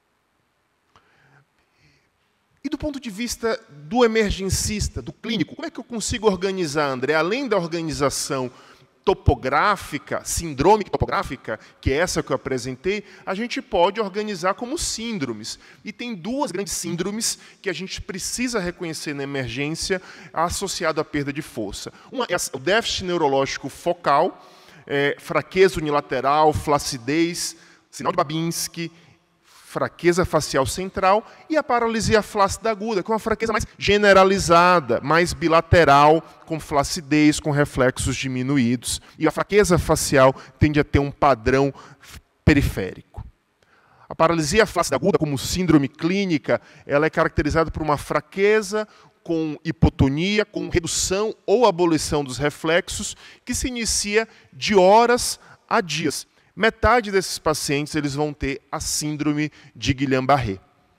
E do ponto de vista do emergencista, do clínico, como é que eu consigo organizar, André? Além da organização topográfica, sindrômica topográfica, que é essa que eu apresentei, a gente pode organizar como síndromes. E tem duas grandes síndromes que a gente precisa reconhecer na emergência associado à perda de força. Uma é o déficit neurológico focal, fraqueza unilateral, flacidez, sinal de Babinski, fraqueza facial central, e a paralisia flácida aguda, que é uma fraqueza mais generalizada, mais bilateral, com flacidez, com reflexos diminuídos. E a fraqueza facial tende a ter um padrão periférico. A paralisia flácida aguda, como síndrome clínica, ela é caracterizada por uma fraqueza com hipotonia, com redução ou abolição dos reflexos, que se inicia de horas a dias. Metade desses pacientes eles vão ter a síndrome de Guillain-Barré.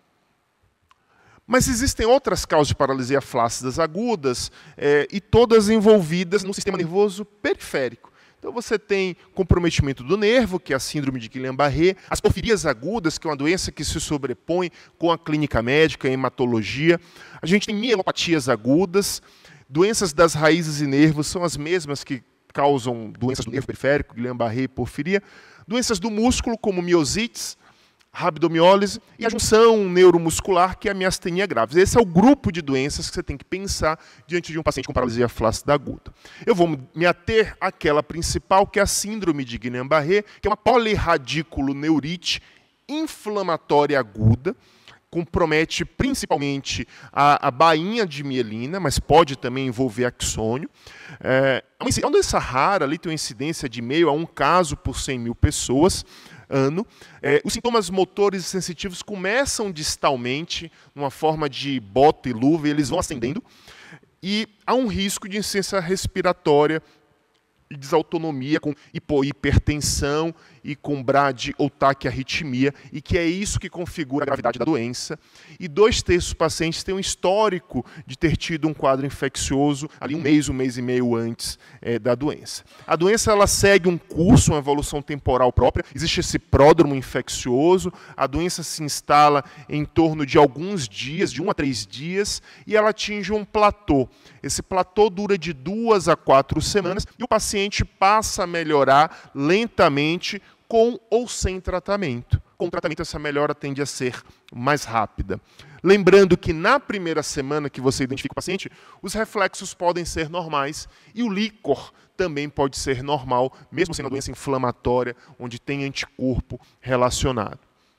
Mas existem outras causas de paralisia flácidas agudas, e todas envolvidas no sistema nervoso periférico. Então você tem comprometimento do nervo, que é a síndrome de Guillain-Barré, as porfirias agudas, que é uma doença que se sobrepõe com a clínica médica, a hematologia. A gente tem mielopatias agudas, doenças das raízes e nervos são as mesmas que causam doenças do nervo periférico, Guillain-Barré e porfiria. Doenças do músculo, como miosites, rabdomiólise, e a junção neuromuscular, que é a miastenia graves. Esse é o grupo de doenças que você tem que pensar diante de um paciente com paralisia flácida aguda. Eu vou me ater àquela principal, que é a síndrome de Guillain-Barré, que é uma polirradiculoneurite inflamatória aguda, compromete principalmente a bainha de mielina, mas pode também envolver axônio. É uma doença rara, ali tem uma incidência de meio a 1 caso por 100 mil pessoas, ano. Os sintomas motores e sensitivos começam distalmente, numa forma de bota e luva, e eles vão ascendendo, e há um risco de insuficiência respiratória e desautonomia, com hipertensão e com brad ou taquiarritmia, e que é isso que configura a gravidade da doença. E 2/3 dos pacientes têm um histórico de ter tido um quadro infeccioso ali um mês e meio antes da doença. A doença ela segue um curso, uma evolução temporal própria. Existe esse pródromo infeccioso, a doença se instala em torno de alguns dias, de 1 a 3 dias, e ela atinge um platô. Esse platô dura de 2 a 4 semanas e o paciente passa a melhorar lentamente com ou sem tratamento. Com o tratamento, essa melhora tende a ser mais rápida. Lembrando que na primeira semana que você identifica o paciente, os reflexos podem ser normais e o líquor também pode ser normal, mesmo sendo uma doença inflamatória, onde tem anticorpo relacionado.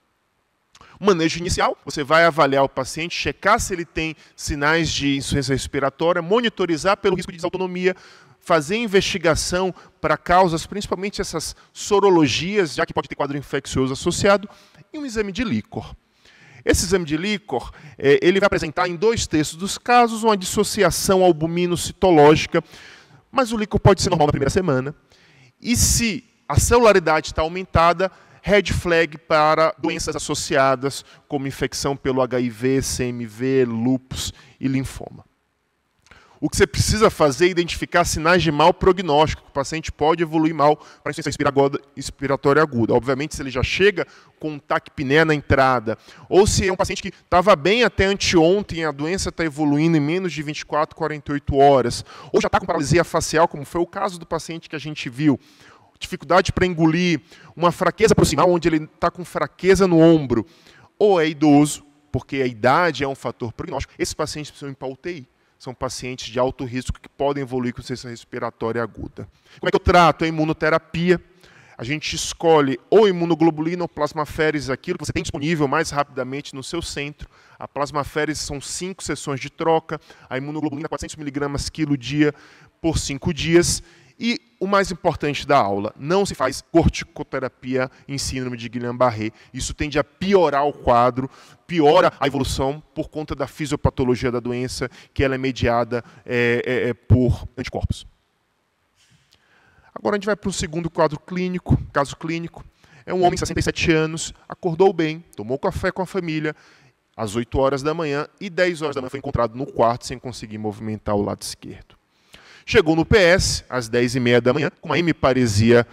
O manejo inicial, você vai avaliar o paciente, checar se ele tem sinais de insuficiência respiratória, monitorizar pelo risco de desautonomia, fazer investigação para causas, principalmente essas sorologias, já que pode ter quadro infeccioso associado, e um exame de líquor. Esse exame de líquor, ele vai apresentar em 2/3 dos casos uma dissociação albumino-citológica, mas o líquor pode ser normal na primeira semana. E se a celularidade está aumentada, red flag para doenças associadas, como infecção pelo HIV, CMV, lúpus e linfoma. O que você precisa fazer é identificar sinais de mau prognóstico, que o paciente pode evoluir mal para insuficiência respiratória aguda. Obviamente, se ele já chega com taquipneia na entrada, ou se é um paciente que estava bem até anteontem, a doença está evoluindo em menos de 24, 48 horas, ou já está com paralisia facial, como foi o caso do paciente que a gente viu, dificuldade para engolir, uma fraqueza proximal, onde ele está com fraqueza no ombro, ou é idoso, porque a idade é um fator prognóstico, esses pacientes precisam ir para a UTI. São pacientes de alto risco que podem evoluir com insuficiência respiratória aguda. Como é que eu trato a imunoterapia? A gente escolhe ou imunoglobulina ou plasmaférese, aquilo que você tem disponível mais rapidamente no seu centro. A plasmaférese são 5 sessões de troca, a imunoglobulina 400 mg quilo dia por 5 dias. E o mais importante da aula, não se faz corticoterapia em síndrome de Guillain-Barré. Isso tende a piorar o quadro, piora a evolução por conta da fisiopatologia da doença, que ela é mediada por anticorpos. Agora a gente vai para o segundo quadro clínico, caso clínico. É um homem de 67 anos, acordou bem, tomou café com a família, às 8 horas da manhã, e 10 horas da manhã foi encontrado no quarto sem conseguir movimentar o lado esquerdo. Chegou no PS, às 10h30 da manhã, com uma hemiparesia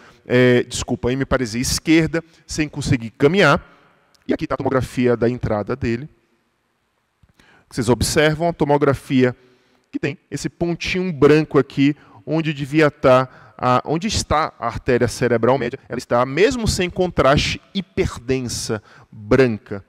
esquerda, sem conseguir caminhar. E aqui está a tomografia da entrada dele. Vocês observam a tomografia que tem esse pontinho branco aqui, onde devia estar, onde está a artéria cerebral média. Ela está, mesmo sem contraste, hiperdensa, branca.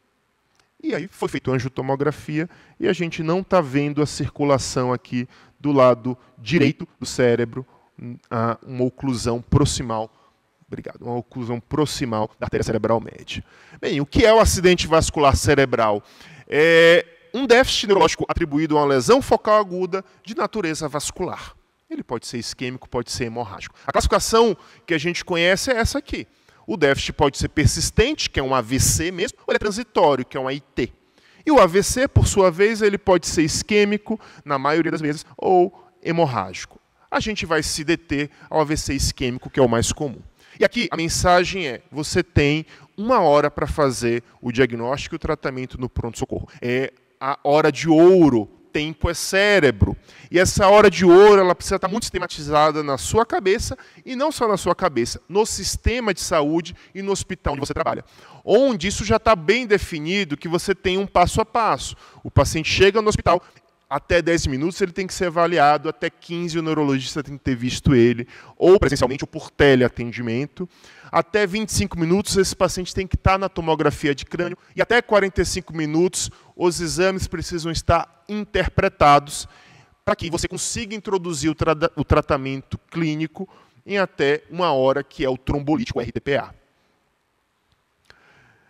E aí foi feita a angiotomografia e a gente não está vendo a circulação aqui do lado direito do cérebro, uma oclusão proximal. Obrigado. Uma oclusão proximal da artéria cerebral média. Bem, o que é o acidente vascular cerebral? É um déficit neurológico atribuído a uma lesão focal aguda de natureza vascular. Ele pode ser isquêmico, pode ser hemorrágico. A classificação que a gente conhece é essa aqui. O déficit pode ser persistente, que é um AVC mesmo, ou ele é transitório, que é um AIT. E o AVC, por sua vez, ele pode ser isquêmico, na maioria das vezes, ou hemorrágico. A gente vai se deter ao AVC isquêmico, que é o mais comum. E aqui a mensagem é, você tem 1 hora para fazer o diagnóstico e o tratamento no pronto-socorro. É a hora de ouro. Tempo é cérebro. E essa hora de ouro ela precisa estar muito sistematizada na sua cabeça, e não só na sua cabeça, no sistema de saúde e no hospital onde você trabalha. Onde isso já está bem definido, que você tem um passo a passo. O paciente chega no hospital, até 10 minutos ele tem que ser avaliado, até 15 o neurologista tem que ter visto ele, ou presencialmente ou por teleatendimento. Até 25 minutos esse paciente tem que estar na tomografia de crânio, e até 45 minutos os exames precisam estar interpretados para que você consiga introduzir o tratamento clínico em até 1 hora, que é o trombolítico RTPA.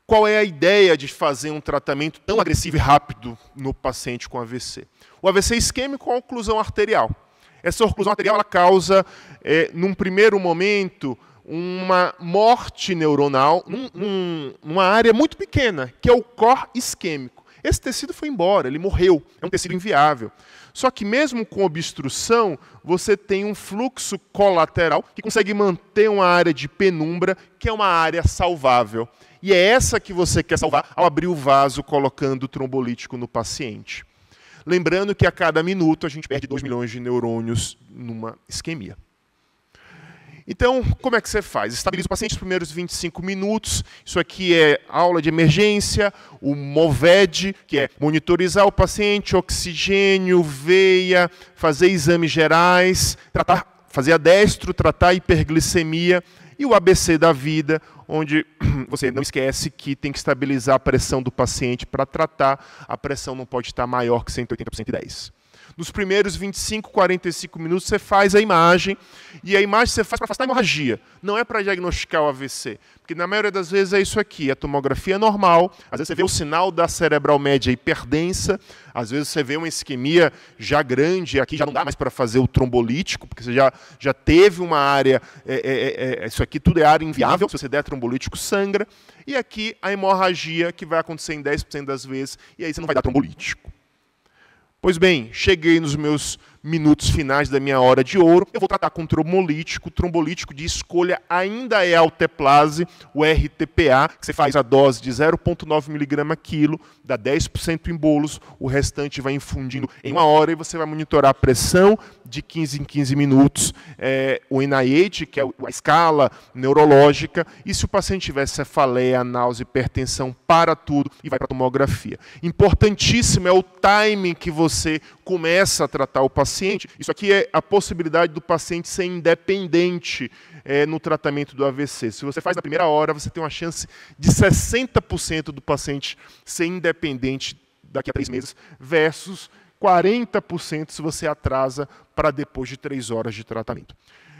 qual é a ideia de fazer um tratamento tão agressivo e rápido no paciente com AVC? O AVC isquêmico é uma oclusão arterial. Essa oclusão arterial ela causa, num primeiro momento, uma morte neuronal numa área muito pequena, que é o core isquêmico. Esse tecido foi embora, ele morreu, é um tecido inviável. Só que mesmo com obstrução, você tem um fluxo colateral que consegue manter uma área de penumbra, que é uma área salvável. E é essa que você quer salvar ao abrir o vaso colocando o trombolítico no paciente. Lembrando que a cada minuto a gente perde 2 milhões de neurônios numa isquemia. Então, como é que você faz? Estabiliza o paciente nos primeiros 25 minutos. Isso aqui é aula de emergência, o MOVED, que é monitorizar o paciente, oxigênio, veia, fazer exames gerais, fazer adestro, tratar a hiperglicemia e o ABC da vida, onde você não esquece que tem que estabilizar a pressão do paciente para tratar. A pressão não pode estar maior que 180/110. Nos primeiros 25, 45 minutos, você faz a imagem, e a imagem você faz para afastar a hemorragia. Não é para diagnosticar o AVC, porque na maioria das vezes é isso aqui, a tomografia é normal, às vezes você vê o sinal da cerebral média hiperdensa, às vezes você vê uma isquemia já grande, aqui já não dá mais para fazer o trombolítico, porque você já teve uma área, isso aqui tudo é área inviável, se você der trombolítico sangra, e aqui a hemorragia que vai acontecer em 10% das vezes, e aí você não vai dar trombolítico. Pois bem, cheguei nos meus minutos finais da minha hora de ouro, eu vou tratar com trombolítico. O trombolítico de escolha ainda é a alteplase, o RTPA, que você faz a dose de 0,9 mg/quilo, dá 10% em bolos, o restante vai infundindo em 1 hora e você vai monitorar a pressão de 15 em 15 minutos, o NIH, que é a escala neurológica, e se o paciente tiver cefaleia, náusea, hipertensão, para tudo e vai para a tomografia. Importantíssimo é o timing que você começa a tratar o paciente. Isso aqui é a possibilidade do paciente ser independente no tratamento do AVC. Se você faz na primeira hora, você tem uma chance de 60% do paciente ser independente daqui a 3 meses, versus 40% se você atrasa para depois de 3 horas de tratamento.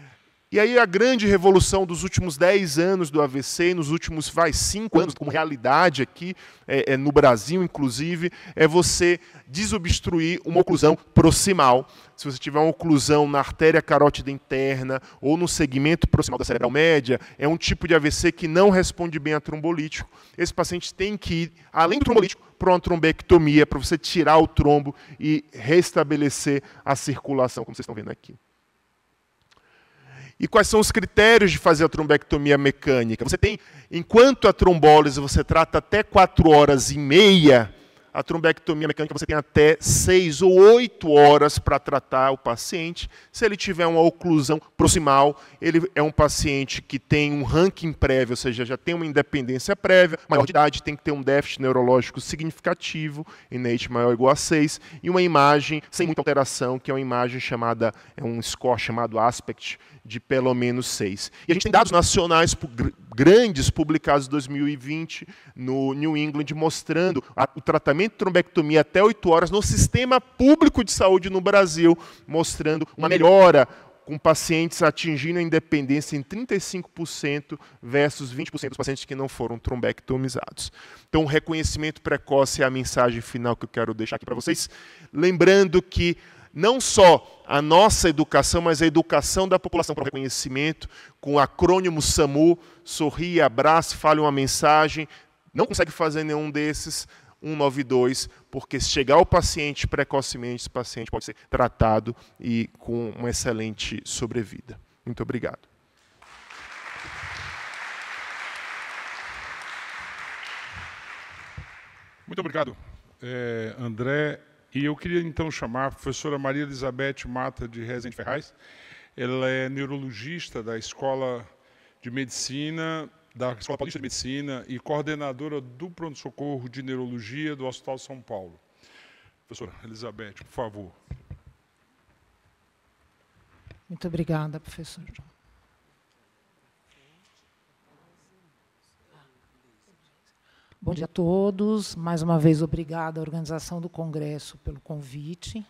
E aí a grande revolução dos últimos 10 anos do AVC, nos últimos 5 anos, como realidade aqui, no Brasil inclusive, é você desobstruir uma oclusão proximal. Se você tiver uma oclusão na artéria carótida interna ou no segmento proximal da cerebral média, é um tipo de AVC que não responde bem a trombolítico. Esse paciente tem que ir, além do trombolítico, para uma trombectomia, para você tirar o trombo e restabelecer a circulação, como vocês estão vendo aqui. E quais são os critérios de fazer a trombectomia mecânica? Você tem, enquanto a trombólise você trata até 4 horas e meia, a trombectomia mecânica você tem até 6 ou 8 horas para tratar o paciente. Se ele tiver uma oclusão proximal, ele é um paciente que tem um ranking prévio, ou seja, já tem uma independência prévia, maior de idade, tem que ter um déficit neurológico significativo, NIH maior ou igual a 6, e uma imagem sem muita alteração, que é uma imagem chamada, um score chamado ASPECT, de pelo menos 6. E a gente tem dados nacionais grandes publicados em 2020 no New England mostrando o tratamento de trombectomia até 8 horas no sistema público de saúde no Brasil, mostrando uma melhora com pacientes atingindo a independência em 35% versus 20% dos pacientes que não foram trombectomizados. Então, o reconhecimento precoce é a mensagem final que eu quero deixar aqui para vocês. Lembrando que não só a nossa educação, mas a educação da população para o reconhecimento, com o acrônimo SAMU, sorria, abraça, fale uma mensagem, não consegue fazer nenhum desses, 192, porque se chegar ao paciente precocemente, esse paciente pode ser tratado e com uma excelente sobrevida. Muito obrigado. Muito obrigado, André. E eu queria, então, chamar a professora Maria Elizabeth Mata de Rezende Ferraz. Ela é neurologista da Escola de Medicina, da Escola Paulista de Medicina e coordenadora do pronto-socorro de neurologia do Hospital São Paulo. Professora Elizabeth, por favor. Muito obrigada, professor. Bom dia a todos. Mais uma vez, obrigada à organização do Congresso pelo convite.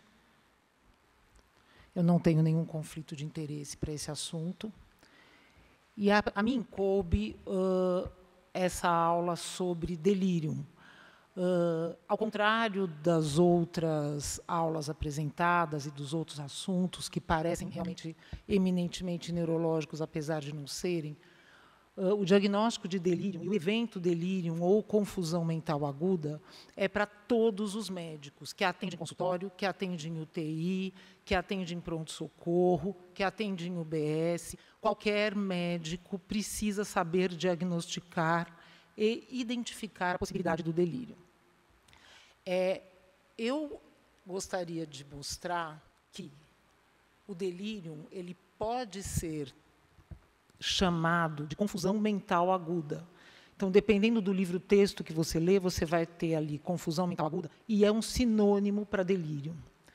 Eu não tenho nenhum conflito de interesse para esse assunto. E a mim coube essa aula sobre delírio. Ao contrário das outras aulas apresentadas e dos outros assuntos que parecem realmente eminentemente neurológicos, apesar de não serem, o diagnóstico de delírio e o evento delírio ou confusão mental aguda é para todos os médicos que atendem em consultório, que atendem em UTI, que atendem em pronto-socorro, que atendem em UBS. Qualquer médico precisa saber diagnosticar e identificar a possibilidade do delírio. Eu gostaria de mostrar que o delírio ele pode ser chamado de confusão mental aguda. Então, dependendo do livro-texto que você lê, você vai ter ali confusão mental aguda, e é um sinônimo para delírio.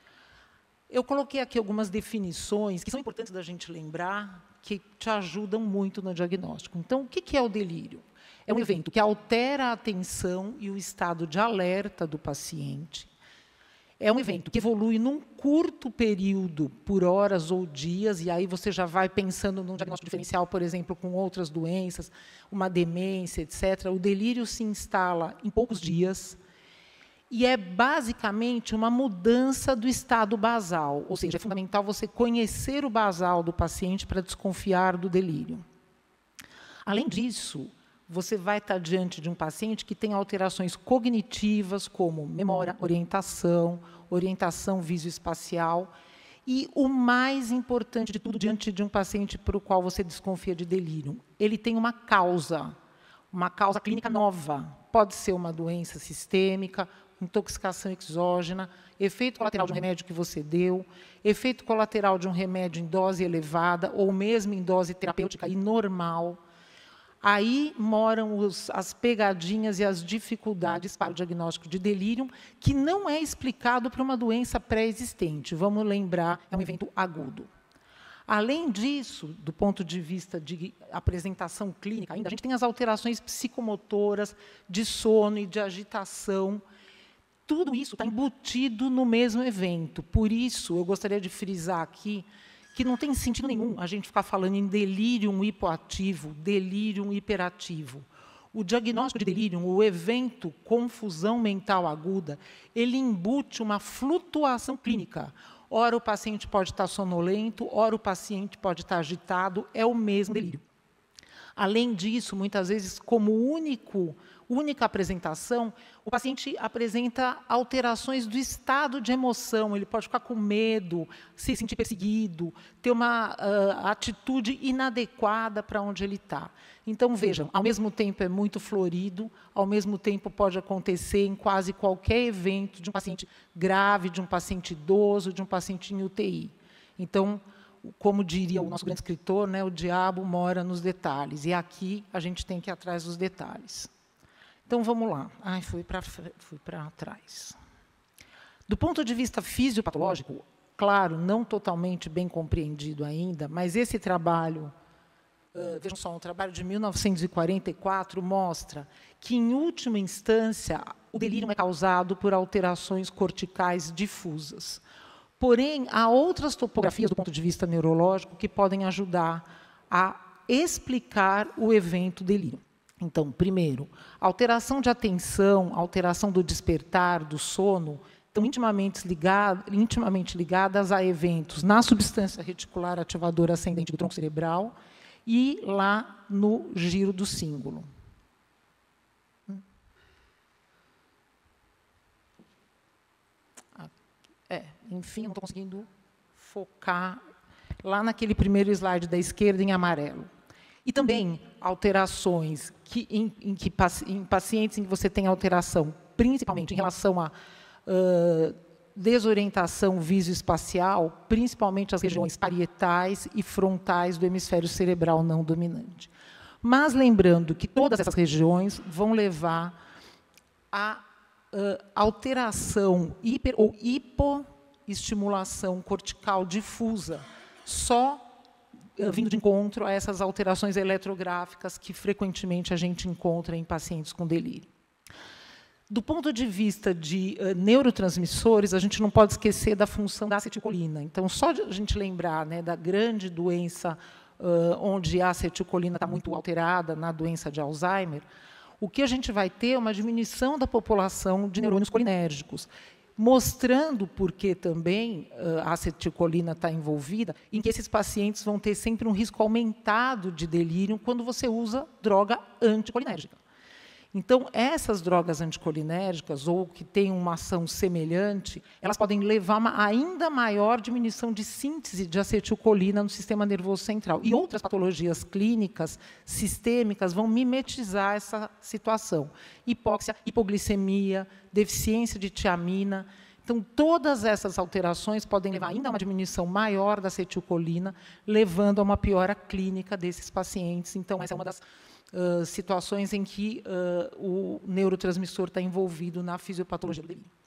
Eu coloquei aqui algumas definições que são importantes da gente lembrar, que te ajudam muito no diagnóstico. Então, o que é o delírio? É um evento que altera a atenção e o estado de alerta do paciente. É um evento que evolui num curto período, por horas ou dias, e aí você já vai pensando num diagnóstico diferencial, por exemplo, com outras doenças, uma demência, etc. O delírio se instala em poucos dias e é basicamente uma mudança do estado basal, ou seja, é fundamental você conhecer o basal do paciente para desconfiar do delírio. Além disso, você vai estar diante de um paciente que tem alterações cognitivas, como memória, orientação visoespacial, e o mais importante de tudo, diante de um paciente para o qual você desconfia de delírio, ele tem uma causa clínica nova. Pode ser uma doença sistêmica, intoxicação exógena, efeito colateral de um remédio que você deu, efeito colateral de um remédio em dose elevada, ou mesmo em dose terapêutica e normal. Aí moram as pegadinhas e as dificuldades para o diagnóstico de delírio, que não é explicado por uma doença pré-existente. Vamos lembrar, é um evento agudo. Além disso, do ponto de vista de apresentação clínica, ainda a gente tem as alterações psicomotoras, de sono e de agitação. Tudo isso está embutido no mesmo evento. Por isso, eu gostaria de frisar aqui que não tem sentido nenhum a gente ficar falando em delírio hipoativo, delírio hiperativo. O diagnóstico de delírio, o evento confusão mental aguda, ele embute uma flutuação clínica. Ora o paciente pode estar sonolento, ora o paciente pode estar agitado, é o mesmo delírio. Além disso, muitas vezes, como única apresentação, o paciente apresenta alterações do estado de emoção. Ele pode ficar com medo, se sentir perseguido, ter uma atitude inadequada para onde ele está. Então, vejam, ao mesmo tempo é muito florido, ao mesmo tempo pode acontecer em quase qualquer evento de um paciente grave, de um paciente idoso, de um paciente em UTI. Então, como diria o nosso grande escritor, né, o diabo mora nos detalhes. E aqui a gente tem que ir atrás dos detalhes. Então, vamos lá. Ai, fui para trás. Do ponto de vista fisiopatológico, claro, não totalmente bem compreendido ainda, mas esse trabalho, vejam só, um trabalho de 1944, mostra que, em última instância, o delírio é causado por alterações corticais difusas. Porém, há outras topografias do ponto de vista neurológico que podem ajudar a explicar o evento delírio. Então, primeiro, alteração de atenção, alteração do despertar, do sono, estão intimamente ligadas a eventos na substância reticular ativadora ascendente do tronco cerebral e lá no giro do cíngulo. Enfim, não estou conseguindo focar lá naquele primeiro slide da esquerda em amarelo. E também alterações em pacientes em que você tem alteração, principalmente em relação à desorientação visoespacial, principalmente as regiões parietais e frontais do hemisfério cerebral não dominante. Mas lembrando que todas essas regiões vão levar a alteração ou hipoestimulação cortical difusa, só vindo de encontro a essas alterações eletrográficas que frequentemente a gente encontra em pacientes com delírio. Do ponto de vista de neurotransmissores, a gente não pode esquecer da função da acetilcolina. Então, só de a gente lembrar, né, da grande doença onde a acetilcolina está muito alterada, na doença de Alzheimer, o que a gente vai ter é uma diminuição da população de neurônios colinérgicos, mostrando por que também a acetilcolina está envolvida, em que esses pacientes vão ter sempre um risco aumentado de delírio quando você usa droga anticolinérgica. Então, essas drogas anticolinérgicas, ou que têm uma ação semelhante, elas podem levar a uma ainda maior diminuição de síntese de acetilcolina no sistema nervoso central. E outras patologias clínicas sistêmicas vão mimetizar essa situação. Hipóxia, hipoglicemia, deficiência de tiamina. Então, todas essas alterações podem levar ainda a uma diminuição maior da acetilcolina, levando a uma piora clínica desses pacientes. Então, essa é uma das situações em que o neurotransmissor está envolvido na fisiopatologia do delírio.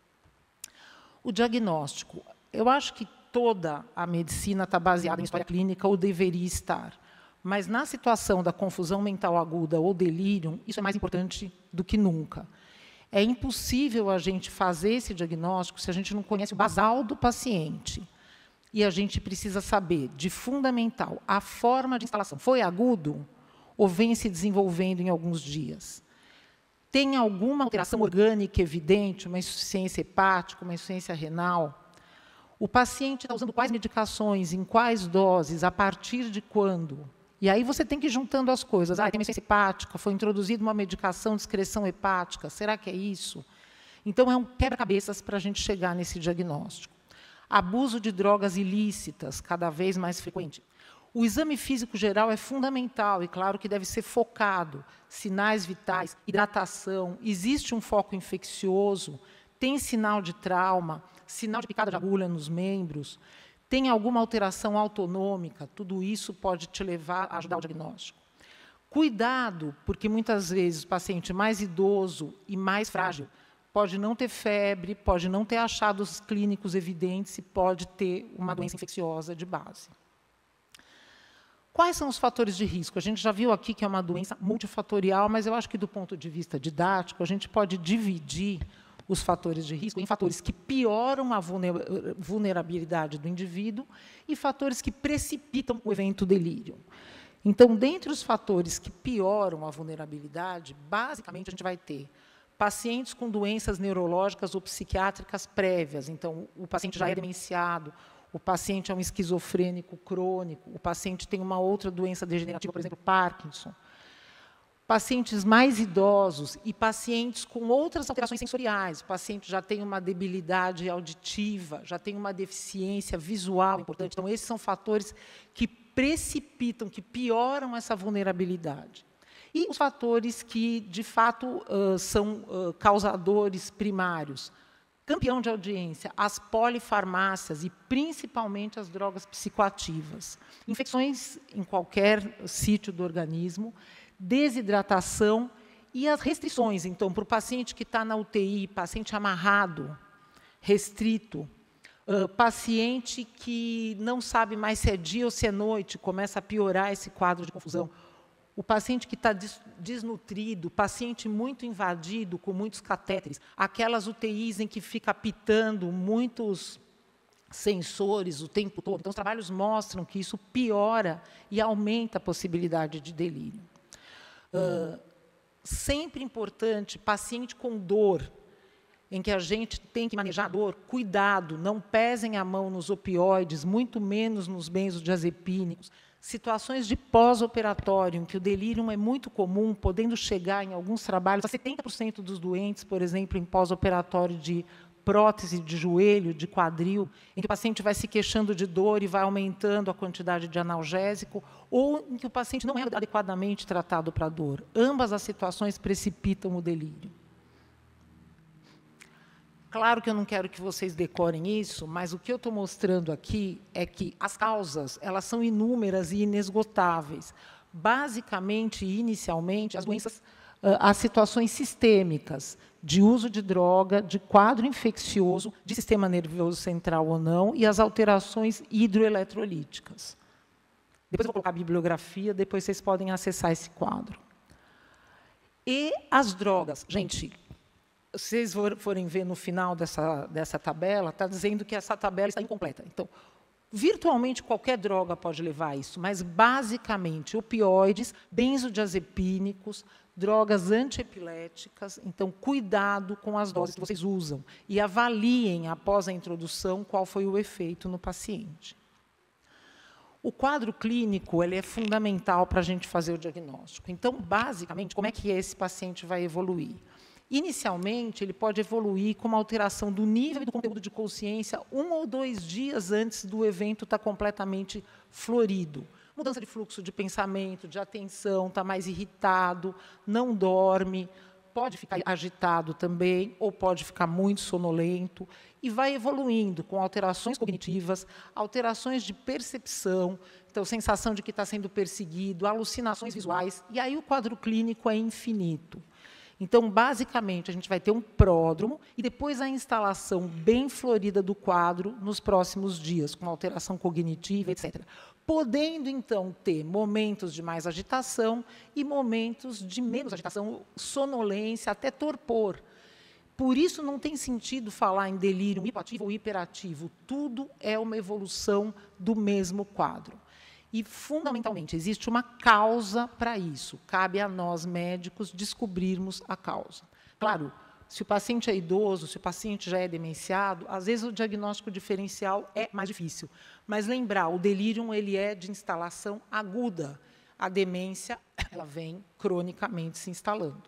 O diagnóstico. Eu acho que toda a medicina está baseada em história clínica, ou deveria estar. Mas, na situação da confusão mental aguda ou delírio, isso é mais importante do que nunca. É impossível a gente fazer esse diagnóstico se a gente não conhece o basal do paciente. E a gente precisa saber, de fundamental, a forma de instalação. Foi agudo? Ou vem se desenvolvendo em alguns dias? Tem alguma alteração orgânica evidente, uma insuficiência hepática, uma insuficiência renal? O paciente está usando quais medicações, em quais doses, a partir de quando? E aí você tem que ir juntando as coisas. Tem uma insuficiência hepática, foi introduzida uma medicação de excreção hepática, será que é isso? Então, é um quebra-cabeças para a gente chegar nesse diagnóstico. Abuso de drogas ilícitas, cada vez mais frequente. O exame físico geral é fundamental e, claro, que deve ser focado. Sinais vitais, hidratação, existe um foco infeccioso, tem sinal de trauma, sinal de picada de agulha nos membros, tem alguma alteração autonômica, tudo isso pode te levar a ajudar o diagnóstico. Cuidado, porque muitas vezes o paciente mais idoso e mais frágil pode não ter febre, pode não ter achados clínicos evidentes e pode ter uma doença infecciosa de base. Quais são os fatores de risco? A gente já viu aqui que é uma doença multifatorial, mas eu acho que, do ponto de vista didático, a gente pode dividir os fatores de risco em fatores que pioram a vulnerabilidade do indivíduo e fatores que precipitam o evento delírio. Então, dentre os fatores que pioram a vulnerabilidade, basicamente, a gente vai ter pacientes com doenças neurológicas ou psiquiátricas prévias. Então, o paciente já é demenciado, o paciente é um esquizofrênico crônico, o paciente tem uma outra doença degenerativa, por exemplo, Parkinson. Pacientes mais idosos e pacientes com outras alterações sensoriais. O paciente já tem uma debilidade auditiva, já tem uma deficiência visual importante. Então, esses são fatores que precipitam, que pioram essa vulnerabilidade. E os fatores que, de fato, são causadores primários. Campeão de audiência, as polifarmácias e, principalmente, as drogas psicoativas. Infecções em qualquer sítio do organismo, desidratação e as restrições. Então, para o paciente que está na UTI, paciente amarrado, restrito, paciente que não sabe mais se é dia ou se é noite, começa a piorar esse quadro de confusão. O paciente que está desnutrido, paciente muito invadido, com muitos catéteres, aquelas UTIs em que fica apitando muitos sensores o tempo todo. Então, os trabalhos mostram que isso piora e aumenta a possibilidade de delírio. Sempre importante, paciente com dor, em que a gente tem que manejar a dor, cuidado, não pesem a mão nos opioides, muito menos nos benzodiazepínicos. Situações de pós-operatório, em que o delírio é muito comum, podendo chegar em alguns trabalhos a 70% dos doentes, por exemplo, em pós-operatório de prótese de joelho, de quadril, em que o paciente vai se queixando de dor e vai aumentando a quantidade de analgésico, ou em que o paciente não é adequadamente tratado para a dor. Ambas as situações precipitam o delírio. Claro que eu não quero que vocês decorem isso, mas o que eu estou mostrando aqui é que as causas, elas são inúmeras e inesgotáveis. Basicamente, inicialmente, as situações sistêmicas de uso de droga, de quadro infeccioso, de sistema nervoso central ou não, e as alterações hidroeletrolíticas. Depois eu vou colocar a bibliografia, depois vocês podem acessar esse quadro. E as drogas, gente, se vocês forem ver no final dessa tabela, está dizendo que essa tabela está incompleta. Então, Virtualmente qualquer droga pode levar a isso, mas basicamente opioides, benzodiazepínicos, drogas antiepiléticas. Então, cuidado com as doses que vocês usam e avaliem, após a introdução, qual foi o efeito no paciente. O quadro clínico ele é fundamental para a gente fazer o diagnóstico. Então, basicamente, como é que esse paciente vai evoluir? Inicialmente, ele pode evoluir com uma alteração do nível e do conteúdo de consciência 1 ou 2 dias antes do evento estar completamente florido. Mudança de fluxo de pensamento, de atenção, está mais irritado, não dorme, pode ficar agitado também, ou pode ficar muito sonolento, e vai evoluindo com alterações cognitivas, alterações de percepção, então, sensação de que está sendo perseguido, alucinações visuais, e aí o quadro clínico é infinito. Então, basicamente, a gente vai ter um pródromo e depois a instalação bem florida do quadro nos próximos dias, com alteração cognitiva, etc. Podendo, então, ter momentos de mais agitação e momentos de menos agitação, sonolência, até torpor. Por isso, não tem sentido falar em delírio hipoativo ou hiperativo. Tudo é uma evolução do mesmo quadro. E, fundamentalmente, existe uma causa para isso. Cabe a nós, médicos, descobrirmos a causa. Claro, se o paciente é idoso, se o paciente já é demenciado, às vezes o diagnóstico diferencial é mais difícil. Mas lembrar, o delírio ele é de instalação aguda. A demência ela vem cronicamente se instalando.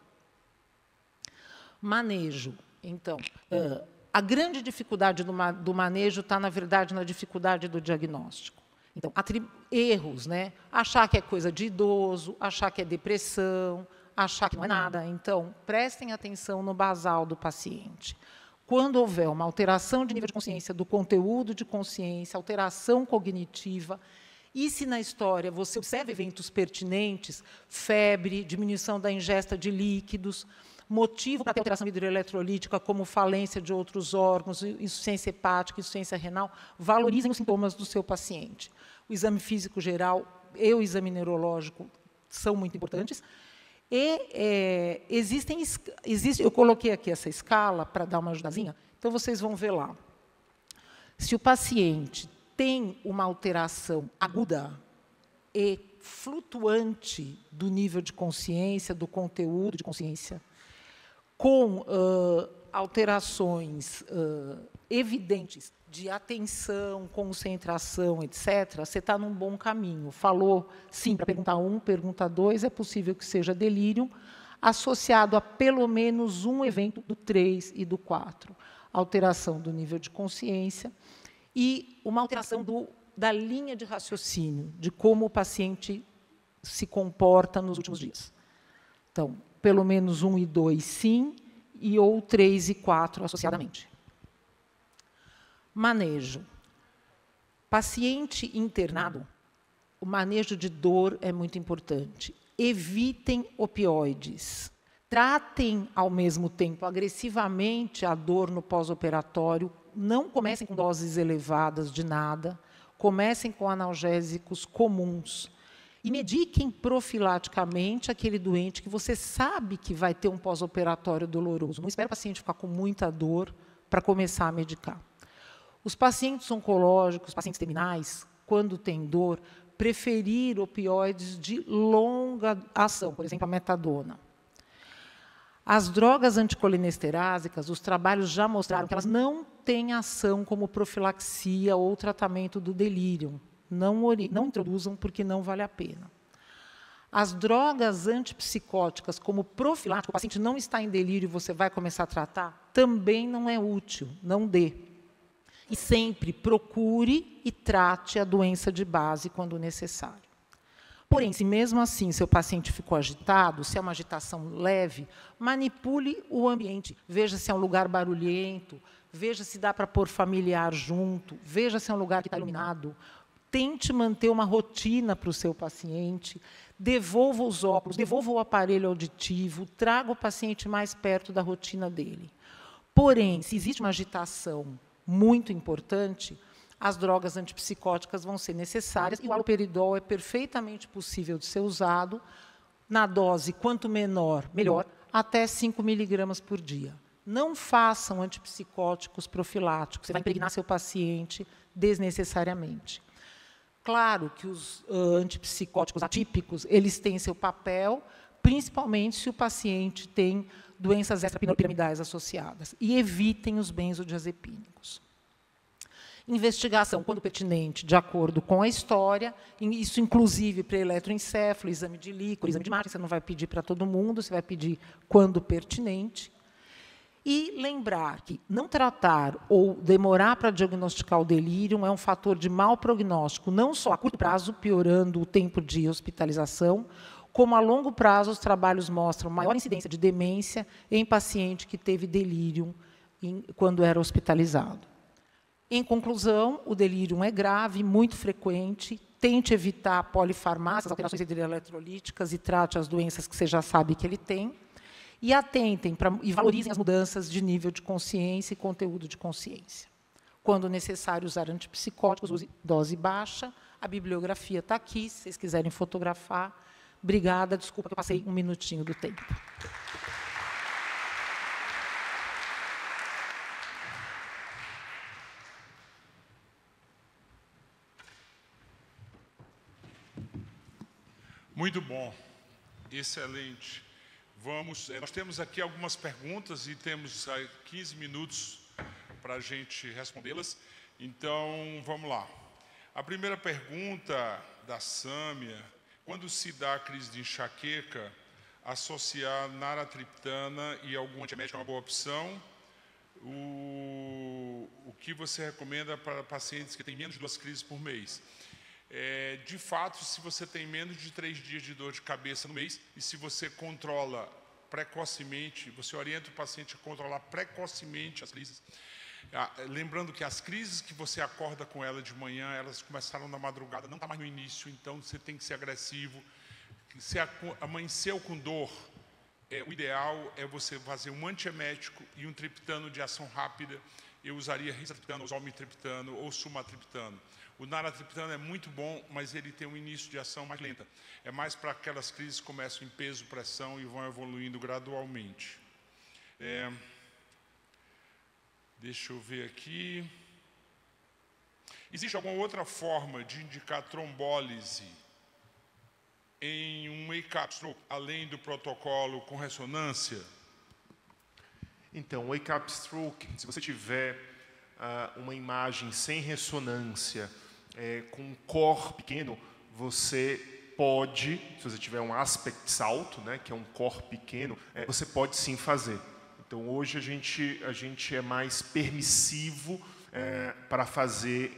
Manejo. Então, a grande dificuldade do manejo está, na verdade, na dificuldade do diagnóstico. Então, erros, né? Achar que é coisa de idoso, achar que é depressão, achar que não é nada. Então, prestem atenção no basal do paciente. Quando houver uma alteração de nível de consciência, do conteúdo de consciência, alteração cognitiva, e se na história você observa eventos pertinentes, febre, diminuição da ingesta de líquidos, motivo para ter alteração hidroeletrolítica, como falência de outros órgãos, insuficiência hepática, insuficiência renal, valorizem os sintomas do seu paciente. O exame físico geral e o exame neurológico são muito importantes. E eu coloquei aqui essa escala para dar uma ajudazinha, então vocês vão ver lá. Se o paciente tem uma alteração aguda e flutuante do nível de consciência, do conteúdo de consciência, com alterações evidentes de atenção, concentração, etc., você está num bom caminho. Falou, sim, para pergunta 1, pergunta 2, é possível que seja delírio, associado a pelo menos um evento do 3 e do 4. Alteração do nível de consciência e uma alteração da linha de raciocínio, de como o paciente se comporta nos últimos dias. Então, pelo menos 1 e 2, sim, e ou 3 e 4 associadamente. Manejo. Paciente internado, o manejo de dor é muito importante. Evitem opioides. Tratem, ao mesmo tempo, agressivamente a dor no pós-operatório. Não comecem com doses elevadas de nada. Comecem com analgésicos comuns. E mediquem profilaticamente aquele doente que você sabe que vai ter um pós-operatório doloroso. Não espere o paciente ficar com muita dor para começar a medicar. Os pacientes oncológicos, pacientes terminais, quando têm dor, preferir opioides de longa ação, por exemplo, a metadona. As drogas anticolinesterásicas, os trabalhos já mostraram que elas não têm ação como profilaxia ou tratamento do delírio. Não introduzam porque não vale a pena. As drogas antipsicóticas, como profilático, o paciente não está em delírio e você vai começar a tratar, também não é útil, não dê. E sempre procure e trate a doença de base quando necessário. Porém, se mesmo assim seu paciente ficou agitado, se é uma agitação leve, manipule o ambiente. Veja se é um lugar barulhento, veja se dá para pôr familiar junto, veja se é um lugar que está iluminado. Tente manter uma rotina para o seu paciente, devolva os óculos, devolva o aparelho auditivo, traga o paciente mais perto da rotina dele. Porém, se existe uma agitação muito importante, as drogas antipsicóticas vão ser necessárias e o haloperidol é perfeitamente possível de ser usado na dose quanto menor, melhor, até 5 miligramas por dia. Não façam antipsicóticos profiláticos, você vai impregnar seu paciente desnecessariamente. Claro que os antipsicóticos atípicos, eles têm seu papel, principalmente se o paciente tem doenças extrapiramidais associadas, e evitem os benzodiazepínicos. Investigação, quando pertinente, de acordo com a história, isso inclusive para eletroencefalo, exame de líquor, exame de imagem, você não vai pedir para todo mundo, você vai pedir quando pertinente. E lembrar que não tratar ou demorar para diagnosticar o delírio é um fator de mau prognóstico, não só a curto prazo, piorando o tempo de hospitalização, como a longo prazo os trabalhos mostram maior incidência de demência em paciente que teve delírio quando era hospitalizado. Em conclusão, o delírio é grave, muito frequente, tente evitar polifarmácias, alterações hidroeletrolíticas e trate as doenças que você já sabe que ele tem, e atentem e valorizem as mudanças de nível de consciência e conteúdo de consciência. Quando necessário usar antipsicóticos, use dose baixa. A bibliografia está aqui, se vocês quiserem fotografar. Obrigada, desculpa que eu passei um minutinho do tempo. Muito bom, excelente. Nós temos aqui algumas perguntas e temos 15 minutos para a gente respondê-las. Então, vamos lá. A primeira pergunta da Sâmia: quando se dá a crise de enxaqueca, associar naratriptana e algum antiemético é uma boa opção? O que você recomenda para pacientes que têm menos de 2 crises por mês? De fato, se você tem menos de 3 dias de dor de cabeça no mês, e se você controla precocemente, você orienta o paciente a controlar precocemente as crises. Lembrando que as crises que você acorda com ela de manhã, elas começaram na madrugada, não está mais no início, então você tem que ser agressivo. Se amanheceu com dor, o ideal é você fazer um antiemético e um triptano de ação rápida. Eu usaria rizatriptano, zolmitriptano ou sumatriptano. O naratriptano é muito bom, mas ele tem um início de ação mais lenta. É mais para aquelas crises que começam em peso, pressão e vão evoluindo gradualmente. Deixa eu ver aqui. Existe alguma outra forma de indicar trombólise em um wake-up stroke, além do protocolo com ressonância? Então, wake-up stroke, se você tiver uma imagem sem ressonância, com um core pequeno, você pode, se você tiver um aspects alto, né, que é um core pequeno, você pode sim fazer. Então, hoje a gente é mais permissivo para fazer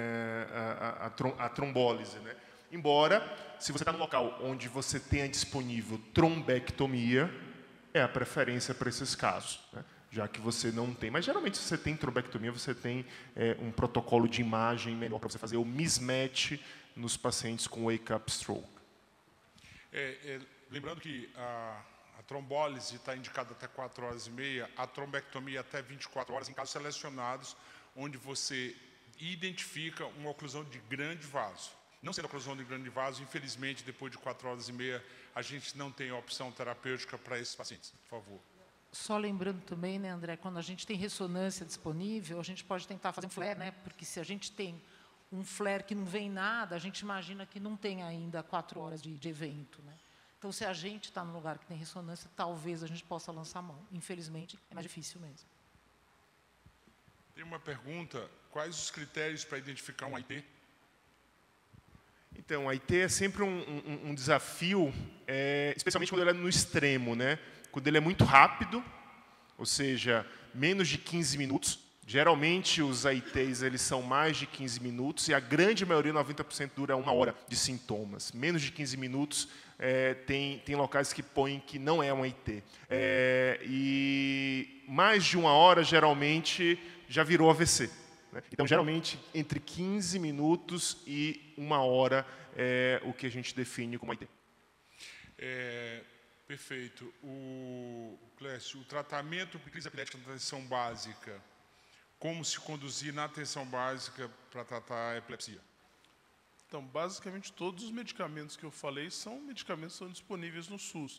a trombólise, né? Embora, se você está num local onde você tenha disponível trombectomia, é a preferência para esses casos, né? Já que você não tem. Mas, geralmente, se você tem trombectomia, você tem um protocolo de imagem melhor para você fazer o mismatch nos pacientes com wake-up stroke. Lembrando que a trombólise está indicada até 4 horas e meia, a trombectomia até 24 horas, em casos selecionados, onde você identifica uma oclusão de grande vaso. Não sendo oclusão de grande vaso, infelizmente, depois de 4 horas e meia, a gente não tem opção terapêutica para esses pacientes. Por favor. Só lembrando também, né, André, quando a gente tem ressonância disponível, a gente pode tentar fazer um flare, né? Porque se a gente tem um flare que não vem nada, a gente imagina que não tem ainda 4 horas de evento, né? Então, se a gente está num lugar que tem ressonância, talvez a gente possa lançar a mão. Infelizmente, é mais difícil mesmo. Tem uma pergunta: quais os critérios para identificar um AIT? Então, a IT é sempre um desafio, especialmente quando ele é no extremo, né? Quando ele é muito rápido, ou seja, menos de 15 minutos. Geralmente, os AITs eles são mais de 15 minutos e a grande maioria, 90%, dura 1 hora de sintomas. Menos de 15 minutos, tem locais que põem que não é um AIT. E mais de 1 hora, geralmente, já virou AVC. Então, geralmente, entre 15 minutos e 1 hora é o que a gente define como AIT. Perfeito. Clécio, o tratamento por crise epilética na atenção básica, como se conduzir na atenção básica para tratar a epilepsia? Então, basicamente, todos os medicamentos que eu falei são medicamentos que são disponíveis no SUS.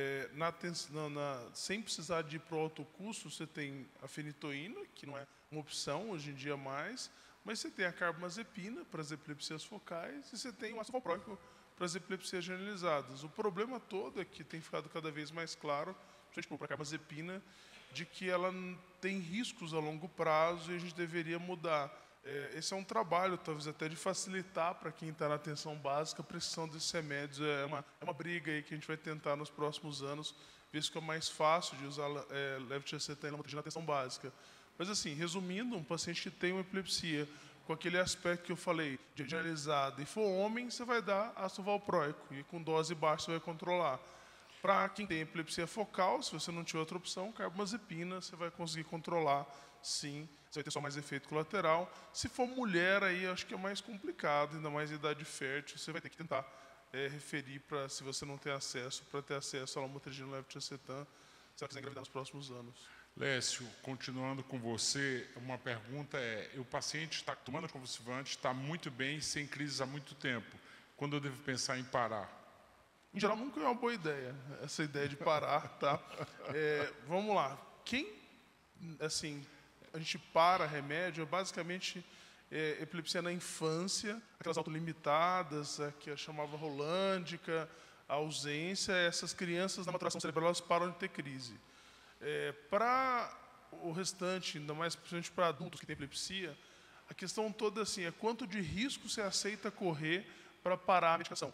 Sem precisar de ir para o alto custo, você tem a fenitoína, que não é uma opção hoje em dia mais, Mas você tem a carbamazepina para as epilepsias focais e você tem o ácido valproico para as epilepsias generalizadas. O problema todo é que tem ficado cada vez mais claro, principalmente para a carbamazepina, de que ela tem riscos a longo prazo e a gente deveria mudar. Esse é um trabalho, talvez até de facilitar para quem está na atenção básica a prescrição desses remédios. É uma briga aí que a gente vai tentar nos próximos anos, ver se fica mais fácil de usar levetiracetam e lamotrigina na atenção básica. Mas assim, resumindo, um paciente que tem uma epilepsia com aquele aspecto que eu falei, de generalizado, e for homem, você vai dar ácido valproico, e com dose baixa você vai controlar. Para quem tem epilepsia focal, se você não tiver outra opção, carbamazepina, você vai conseguir controlar, sim, você vai ter só mais efeito colateral. Se for mulher, aí acho que é mais complicado, ainda mais em idade fértil, você vai ter que tentar referir para, se você não tem acesso, para ter acesso à lamotrigina e levetiracetam, se ela quiser engravidar nos próximos anos. Lécio, continuando com você, uma pergunta o paciente está tomando anticonvulsivante, está muito bem, sem crises há muito tempo. Quando eu devo pensar em parar? Em geral, nunca é uma boa ideia, essa ideia de parar, tá? Vamos lá. Quem, assim, a gente para remédio, é basicamente epilepsia na infância, aquelas autolimitadas, que eu chamava rolândica, a ausência, essas crianças na maturação cerebral, elas param de ter crise. Para o restante, ainda mais principalmente para adultos que têm epilepsia, a questão toda assim, é quanto de risco você aceita correr para parar a medicação.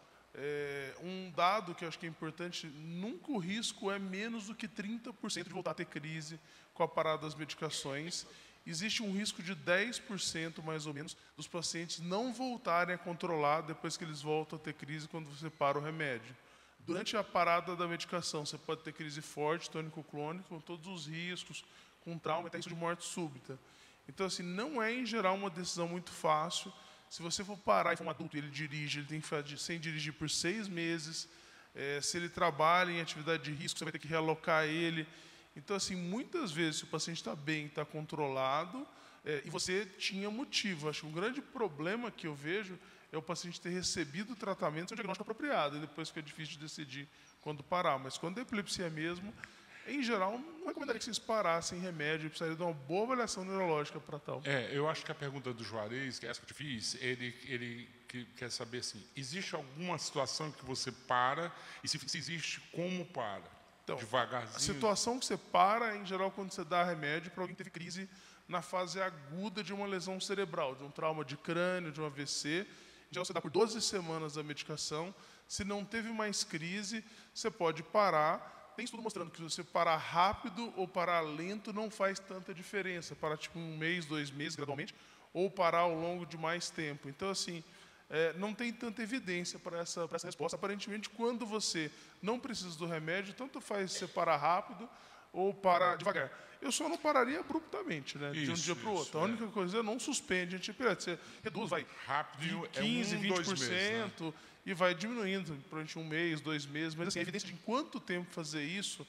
Um dado que eu acho que é importante, nunca o risco é menos do que 30% de voltar a ter crise com a parada das medicações. Existe um risco de 10%, mais ou menos, dos pacientes não voltarem a controlar depois que eles voltam a ter crise quando você para o remédio. Durante a parada da medicação, você pode ter crise forte, tônico-clônico, com todos os riscos, com trauma e até risco de morte súbita. Então, assim, não é, em geral, uma decisão muito fácil. Se você for parar e for um adulto e ele dirige, ele tem que ficar sem dirigir por 6 meses. Se ele trabalha em atividade de risco, você vai ter que realocar ele. Então, assim, muitas vezes, se o paciente está bem, está controlado, e você tinha motivo. Acho que um grande problema que eu vejo é o paciente ter recebido o tratamento sem o diagnóstico apropriado, e depois fica difícil de decidir quando parar. Mas quando é epilepsia mesmo, em geral, não recomendaria que vocês parassem remédio, precisaria de uma boa avaliação neurológica para tal. Eu acho que a pergunta do Juarez, que é essa que eu te fiz, ele quer saber assim, existe alguma situação que você para, e se existe, como para? Então, devagarzinho. A situação que você para, em geral, quando você dá remédio para alguém que teve crise na fase aguda de uma lesão cerebral, de um trauma de crânio, de um AVC. Já você dá por 12 semanas a medicação. Se não teve mais crise, você pode parar. Tem estudo mostrando que se você parar rápido ou parar lento não faz tanta diferença. Parar tipo 1 mês, 2 meses, gradualmente, ou parar ao longo de mais tempo. Então, assim, não tem tanta evidência para essa resposta. Aparentemente, quando você não precisa do remédio, tanto faz você parar rápido ou parar devagar. Eu só não pararia abruptamente, né, de um dia para o outro. A única coisa é não suspende, a gente você reduz, vai rápido, 15%, 20%, meses, né? E vai diminuindo durante 1 mês, 2 meses. Mas assim, a evidência de em quanto tempo fazer isso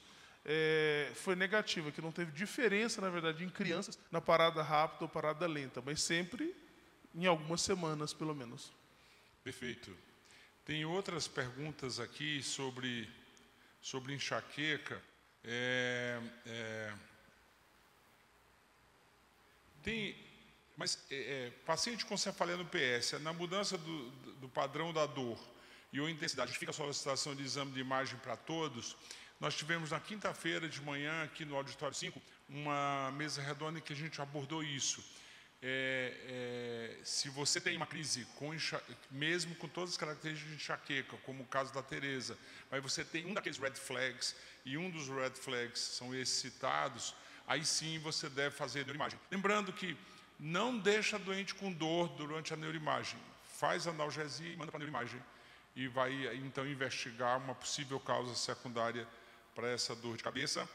foi negativa, que não teve diferença, na verdade, em crianças na parada rápida ou parada lenta, mas sempre em algumas semanas, pelo menos. Perfeito. Tem outras perguntas aqui sobre enxaqueca. Paciente com cefaleia no PS, na mudança do padrão da dor e ou intensidade, fica a solicitação de exame de imagem para todos. Nós tivemos na quinta-feira de manhã, aqui no Auditório 5, uma mesa redonda em que a gente abordou isso. Se você tem uma crise, mesmo com todas as características de enxaqueca, como o caso da Tereza, mas você tem um daqueles red flags, e um dos red flags são esses citados, aí sim você deve fazer a neuroimagem. Lembrando que não deixa doente com dor durante a neuroimagem. Faz analgesia e manda para a neuroimagem. E vai, então, investigar uma possível causa secundária para essa dor de cabeça.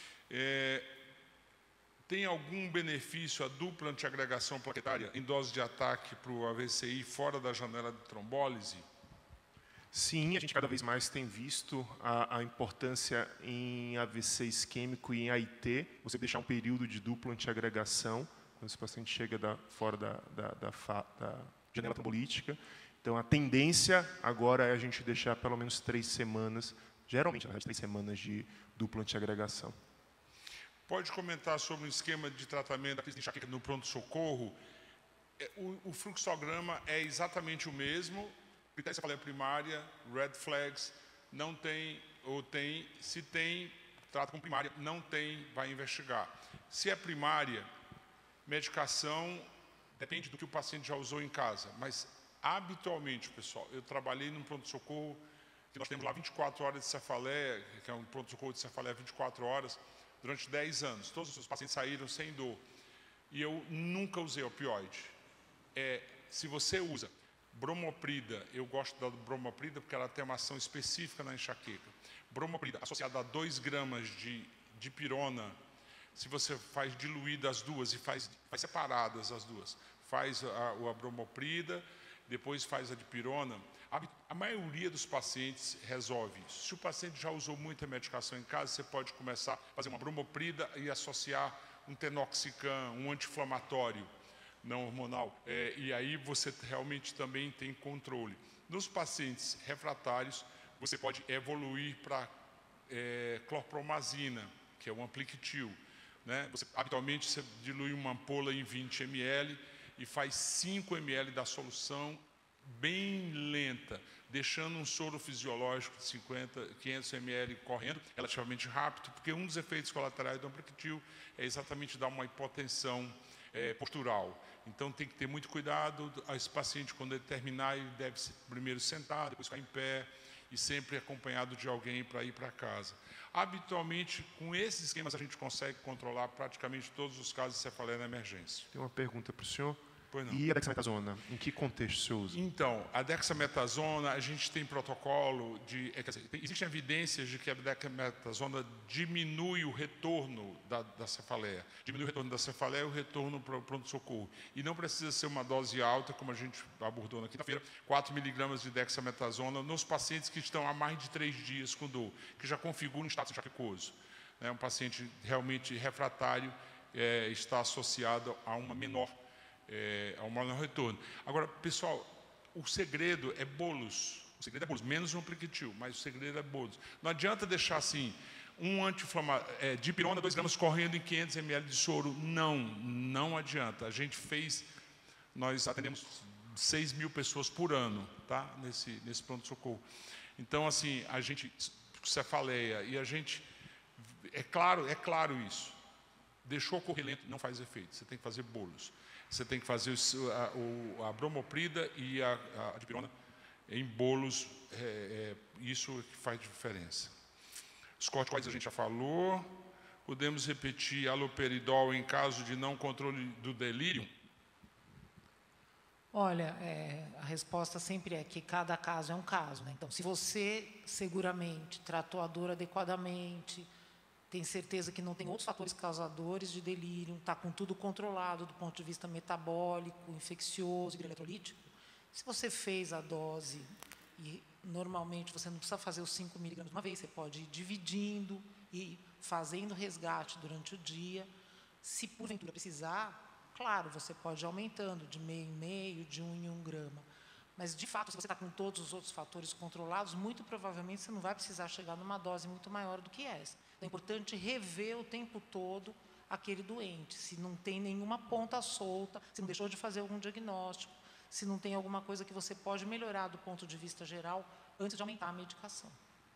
Tem algum benefício a dupla antiagregação plaquetária em dose de ataque para o AVCI fora da janela de trombólise? Sim, a gente cada vez mais tem visto a importância em AVC isquêmico e em AIT, você deixar um período de dupla antiagregação, quando esse paciente chega fora da janela trombolítica. Então, a tendência agora é a gente deixar pelo menos 3 semanas, geralmente, na verdade, 3 semanas de dupla antiagregação. Pode comentar sobre o esquema de tratamento da crise de enxaqueca no pronto-socorro? O fluxograma é exatamente o mesmo. Critério de cefaleia primária, red flags, não tem, ou tem, se tem, trata com primária, não tem, vai investigar. Se é primária, medicação, depende do que o paciente já usou em casa, mas habitualmente, pessoal, eu trabalhei num pronto-socorro, que nós temos lá 24 horas de cefaleia, que é um pronto-socorro de cefaleia 24 horas, durante 10 anos. Todos os pacientes saíram sem dor. E eu nunca usei opioide. Se você usa bromoprida, eu gosto da bromoprida porque ela tem uma ação específica na enxaqueca. Bromoprida associada a 2 gramas de dipirona, se você faz diluída as duas e faz separadas as duas, faz a bromoprida, depois faz a dipirona, a maioria dos pacientes resolve isso. Se o paciente já usou muita medicação em casa, você pode começar a fazer uma bromoprida e associar um tenoxicam, um anti-inflamatório não hormonal, e aí você realmente também tem controle. Nos pacientes refratários, você pode evoluir para clorpromazina, que é um Ampliquitil, né? Habitualmente, você dilui uma ampola em 20 ml e faz 5 ml da solução bem lenta, deixando um soro fisiológico de 500 ml correndo relativamente rápido, porque um dos efeitos colaterais do Ampliquitil é exatamente dar uma hipotensão postural. Então tem que ter muito cuidado. Esse paciente, quando ele terminar, ele deve primeiro sentar, depois ficar em pé e sempre acompanhado de alguém para ir para casa. Habitualmente, com esses esquemas, a gente consegue controlar praticamente todos os casos de cefaleia na emergência. Tem uma pergunta para o senhor. Pois não. E a dexametasona, em que contexto você usa? Então, a dexametasona, a gente tem protocolo de... existem evidências de que a dexametasona diminui o retorno da cefaleia. Diminui o retorno da cefaleia e o retorno para o pronto-socorro. E não precisa ser uma dose alta, como a gente abordou na quinta-feira, 4 miligramas de dexametasona nos pacientes que estão há mais de 3 dias com dor, que já configuram um status enxaquecoso. Um paciente realmente refratário está associado a uma menor ao menor retorno. Agora, pessoal, o segredo é bolos. O segredo é bolos, menos um Ampliquitil, mas o segredo é bolos. Não adianta deixar assim, um anti-inflamatório, dipirona 2 gramas correndo em 500 ml de soro. Não adianta. A gente nós atendemos 6 mil pessoas por ano, tá? Nesse pronto-socorro. Então, assim, a gente, cefaleia, e a gente, é claro isso. Deixou correr lento, não faz efeito. Você tem que fazer bolos. Você tem que fazer a bromoprida e a dipirona em bolos, isso que faz diferença. Os corticoides a gente já falou. Podemos repetir haloperidol em caso de não controle do delírio? Olha, a resposta sempre é que cada caso é um caso, né? Então, se você seguramente tratou a dor adequadamente, tem certeza que não tem outros fatores causadores de delírio, está com tudo controlado do ponto de vista metabólico, infeccioso, eletrolítico. Se você fez a dose, e normalmente você não precisa fazer os 5 miligramas de uma vez, você pode ir dividindo e fazendo resgate durante o dia. Se porventura precisar, claro, você pode ir aumentando de meio em meio, de 1 em 1 grama. Mas, de fato, se você está com todos os outros fatores controlados, muito provavelmente você não vai precisar chegar numa dose muito maior do que essa. Então, é importante rever o tempo todo aquele doente, se não tem nenhuma ponta solta, se não deixou de fazer algum diagnóstico, se não tem alguma coisa que você pode melhorar do ponto de vista geral antes de aumentar a medicação.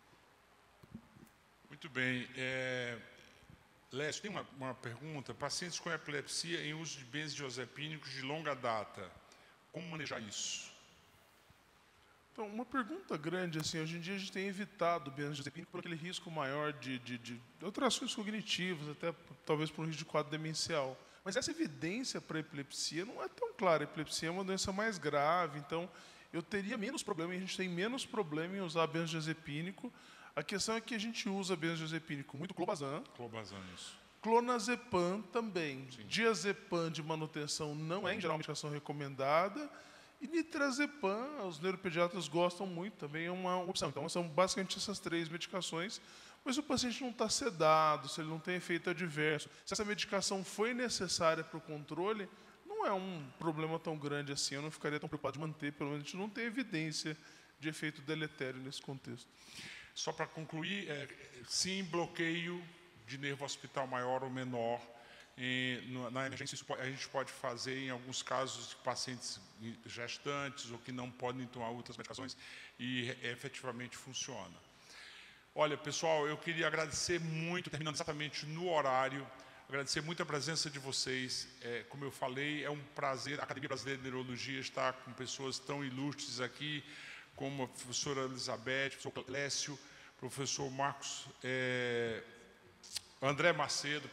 Muito bem. Lécio, tem uma pergunta. Pacientes com epilepsia em uso de benzodiazepínicos de longa data, como manejar isso? Então, uma pergunta grande, assim, hoje em dia a gente tem evitado o benzodiazepínico por aquele risco maior de alterações cognitivas, até talvez por um risco de quadro demencial. Mas essa evidência para a epilepsia não é tão clara. A epilepsia é uma doença mais grave, então eu teria menos problema, e a gente tem menos problema em usar benzodiazepínico. A questão é que a gente usa benzodiazepínico muito clobazam. Clobazam, isso. Clonazepam também. Sim. Diazepam de manutenção não é, em geral, uma medicação recomendada. E nitrazepam, os neuropediatras gostam muito, também é uma opção. Então, são basicamente essas 3 medicações. Mas se o paciente não está sedado, se ele não tem efeito adverso, se essa medicação foi necessária para o controle, não é um problema tão grande assim. Eu não ficaria tão preocupado de manter, pelo menos a gente não tem evidência de efeito deletério nesse contexto. Só para concluir, sim, bloqueio de nervo hospital maior ou menor, na emergência, a gente pode fazer em alguns casos de pacientes gestantes ou que não podem tomar outras medicações e efetivamente funciona. Olha, pessoal, eu queria agradecer muito, terminando exatamente no horário, agradecer muito a presença de vocês. Como eu falei, é um prazer, a Academia Brasileira de Neurologia está com pessoas tão ilustres aqui, como a professora Elizabeth, o professor Clécio, professor Marcos, André Macedo,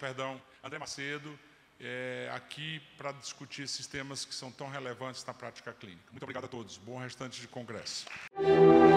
aqui para discutir esses temas que são tão relevantes na prática clínica. Muito obrigado a todos. Bom restante de congresso.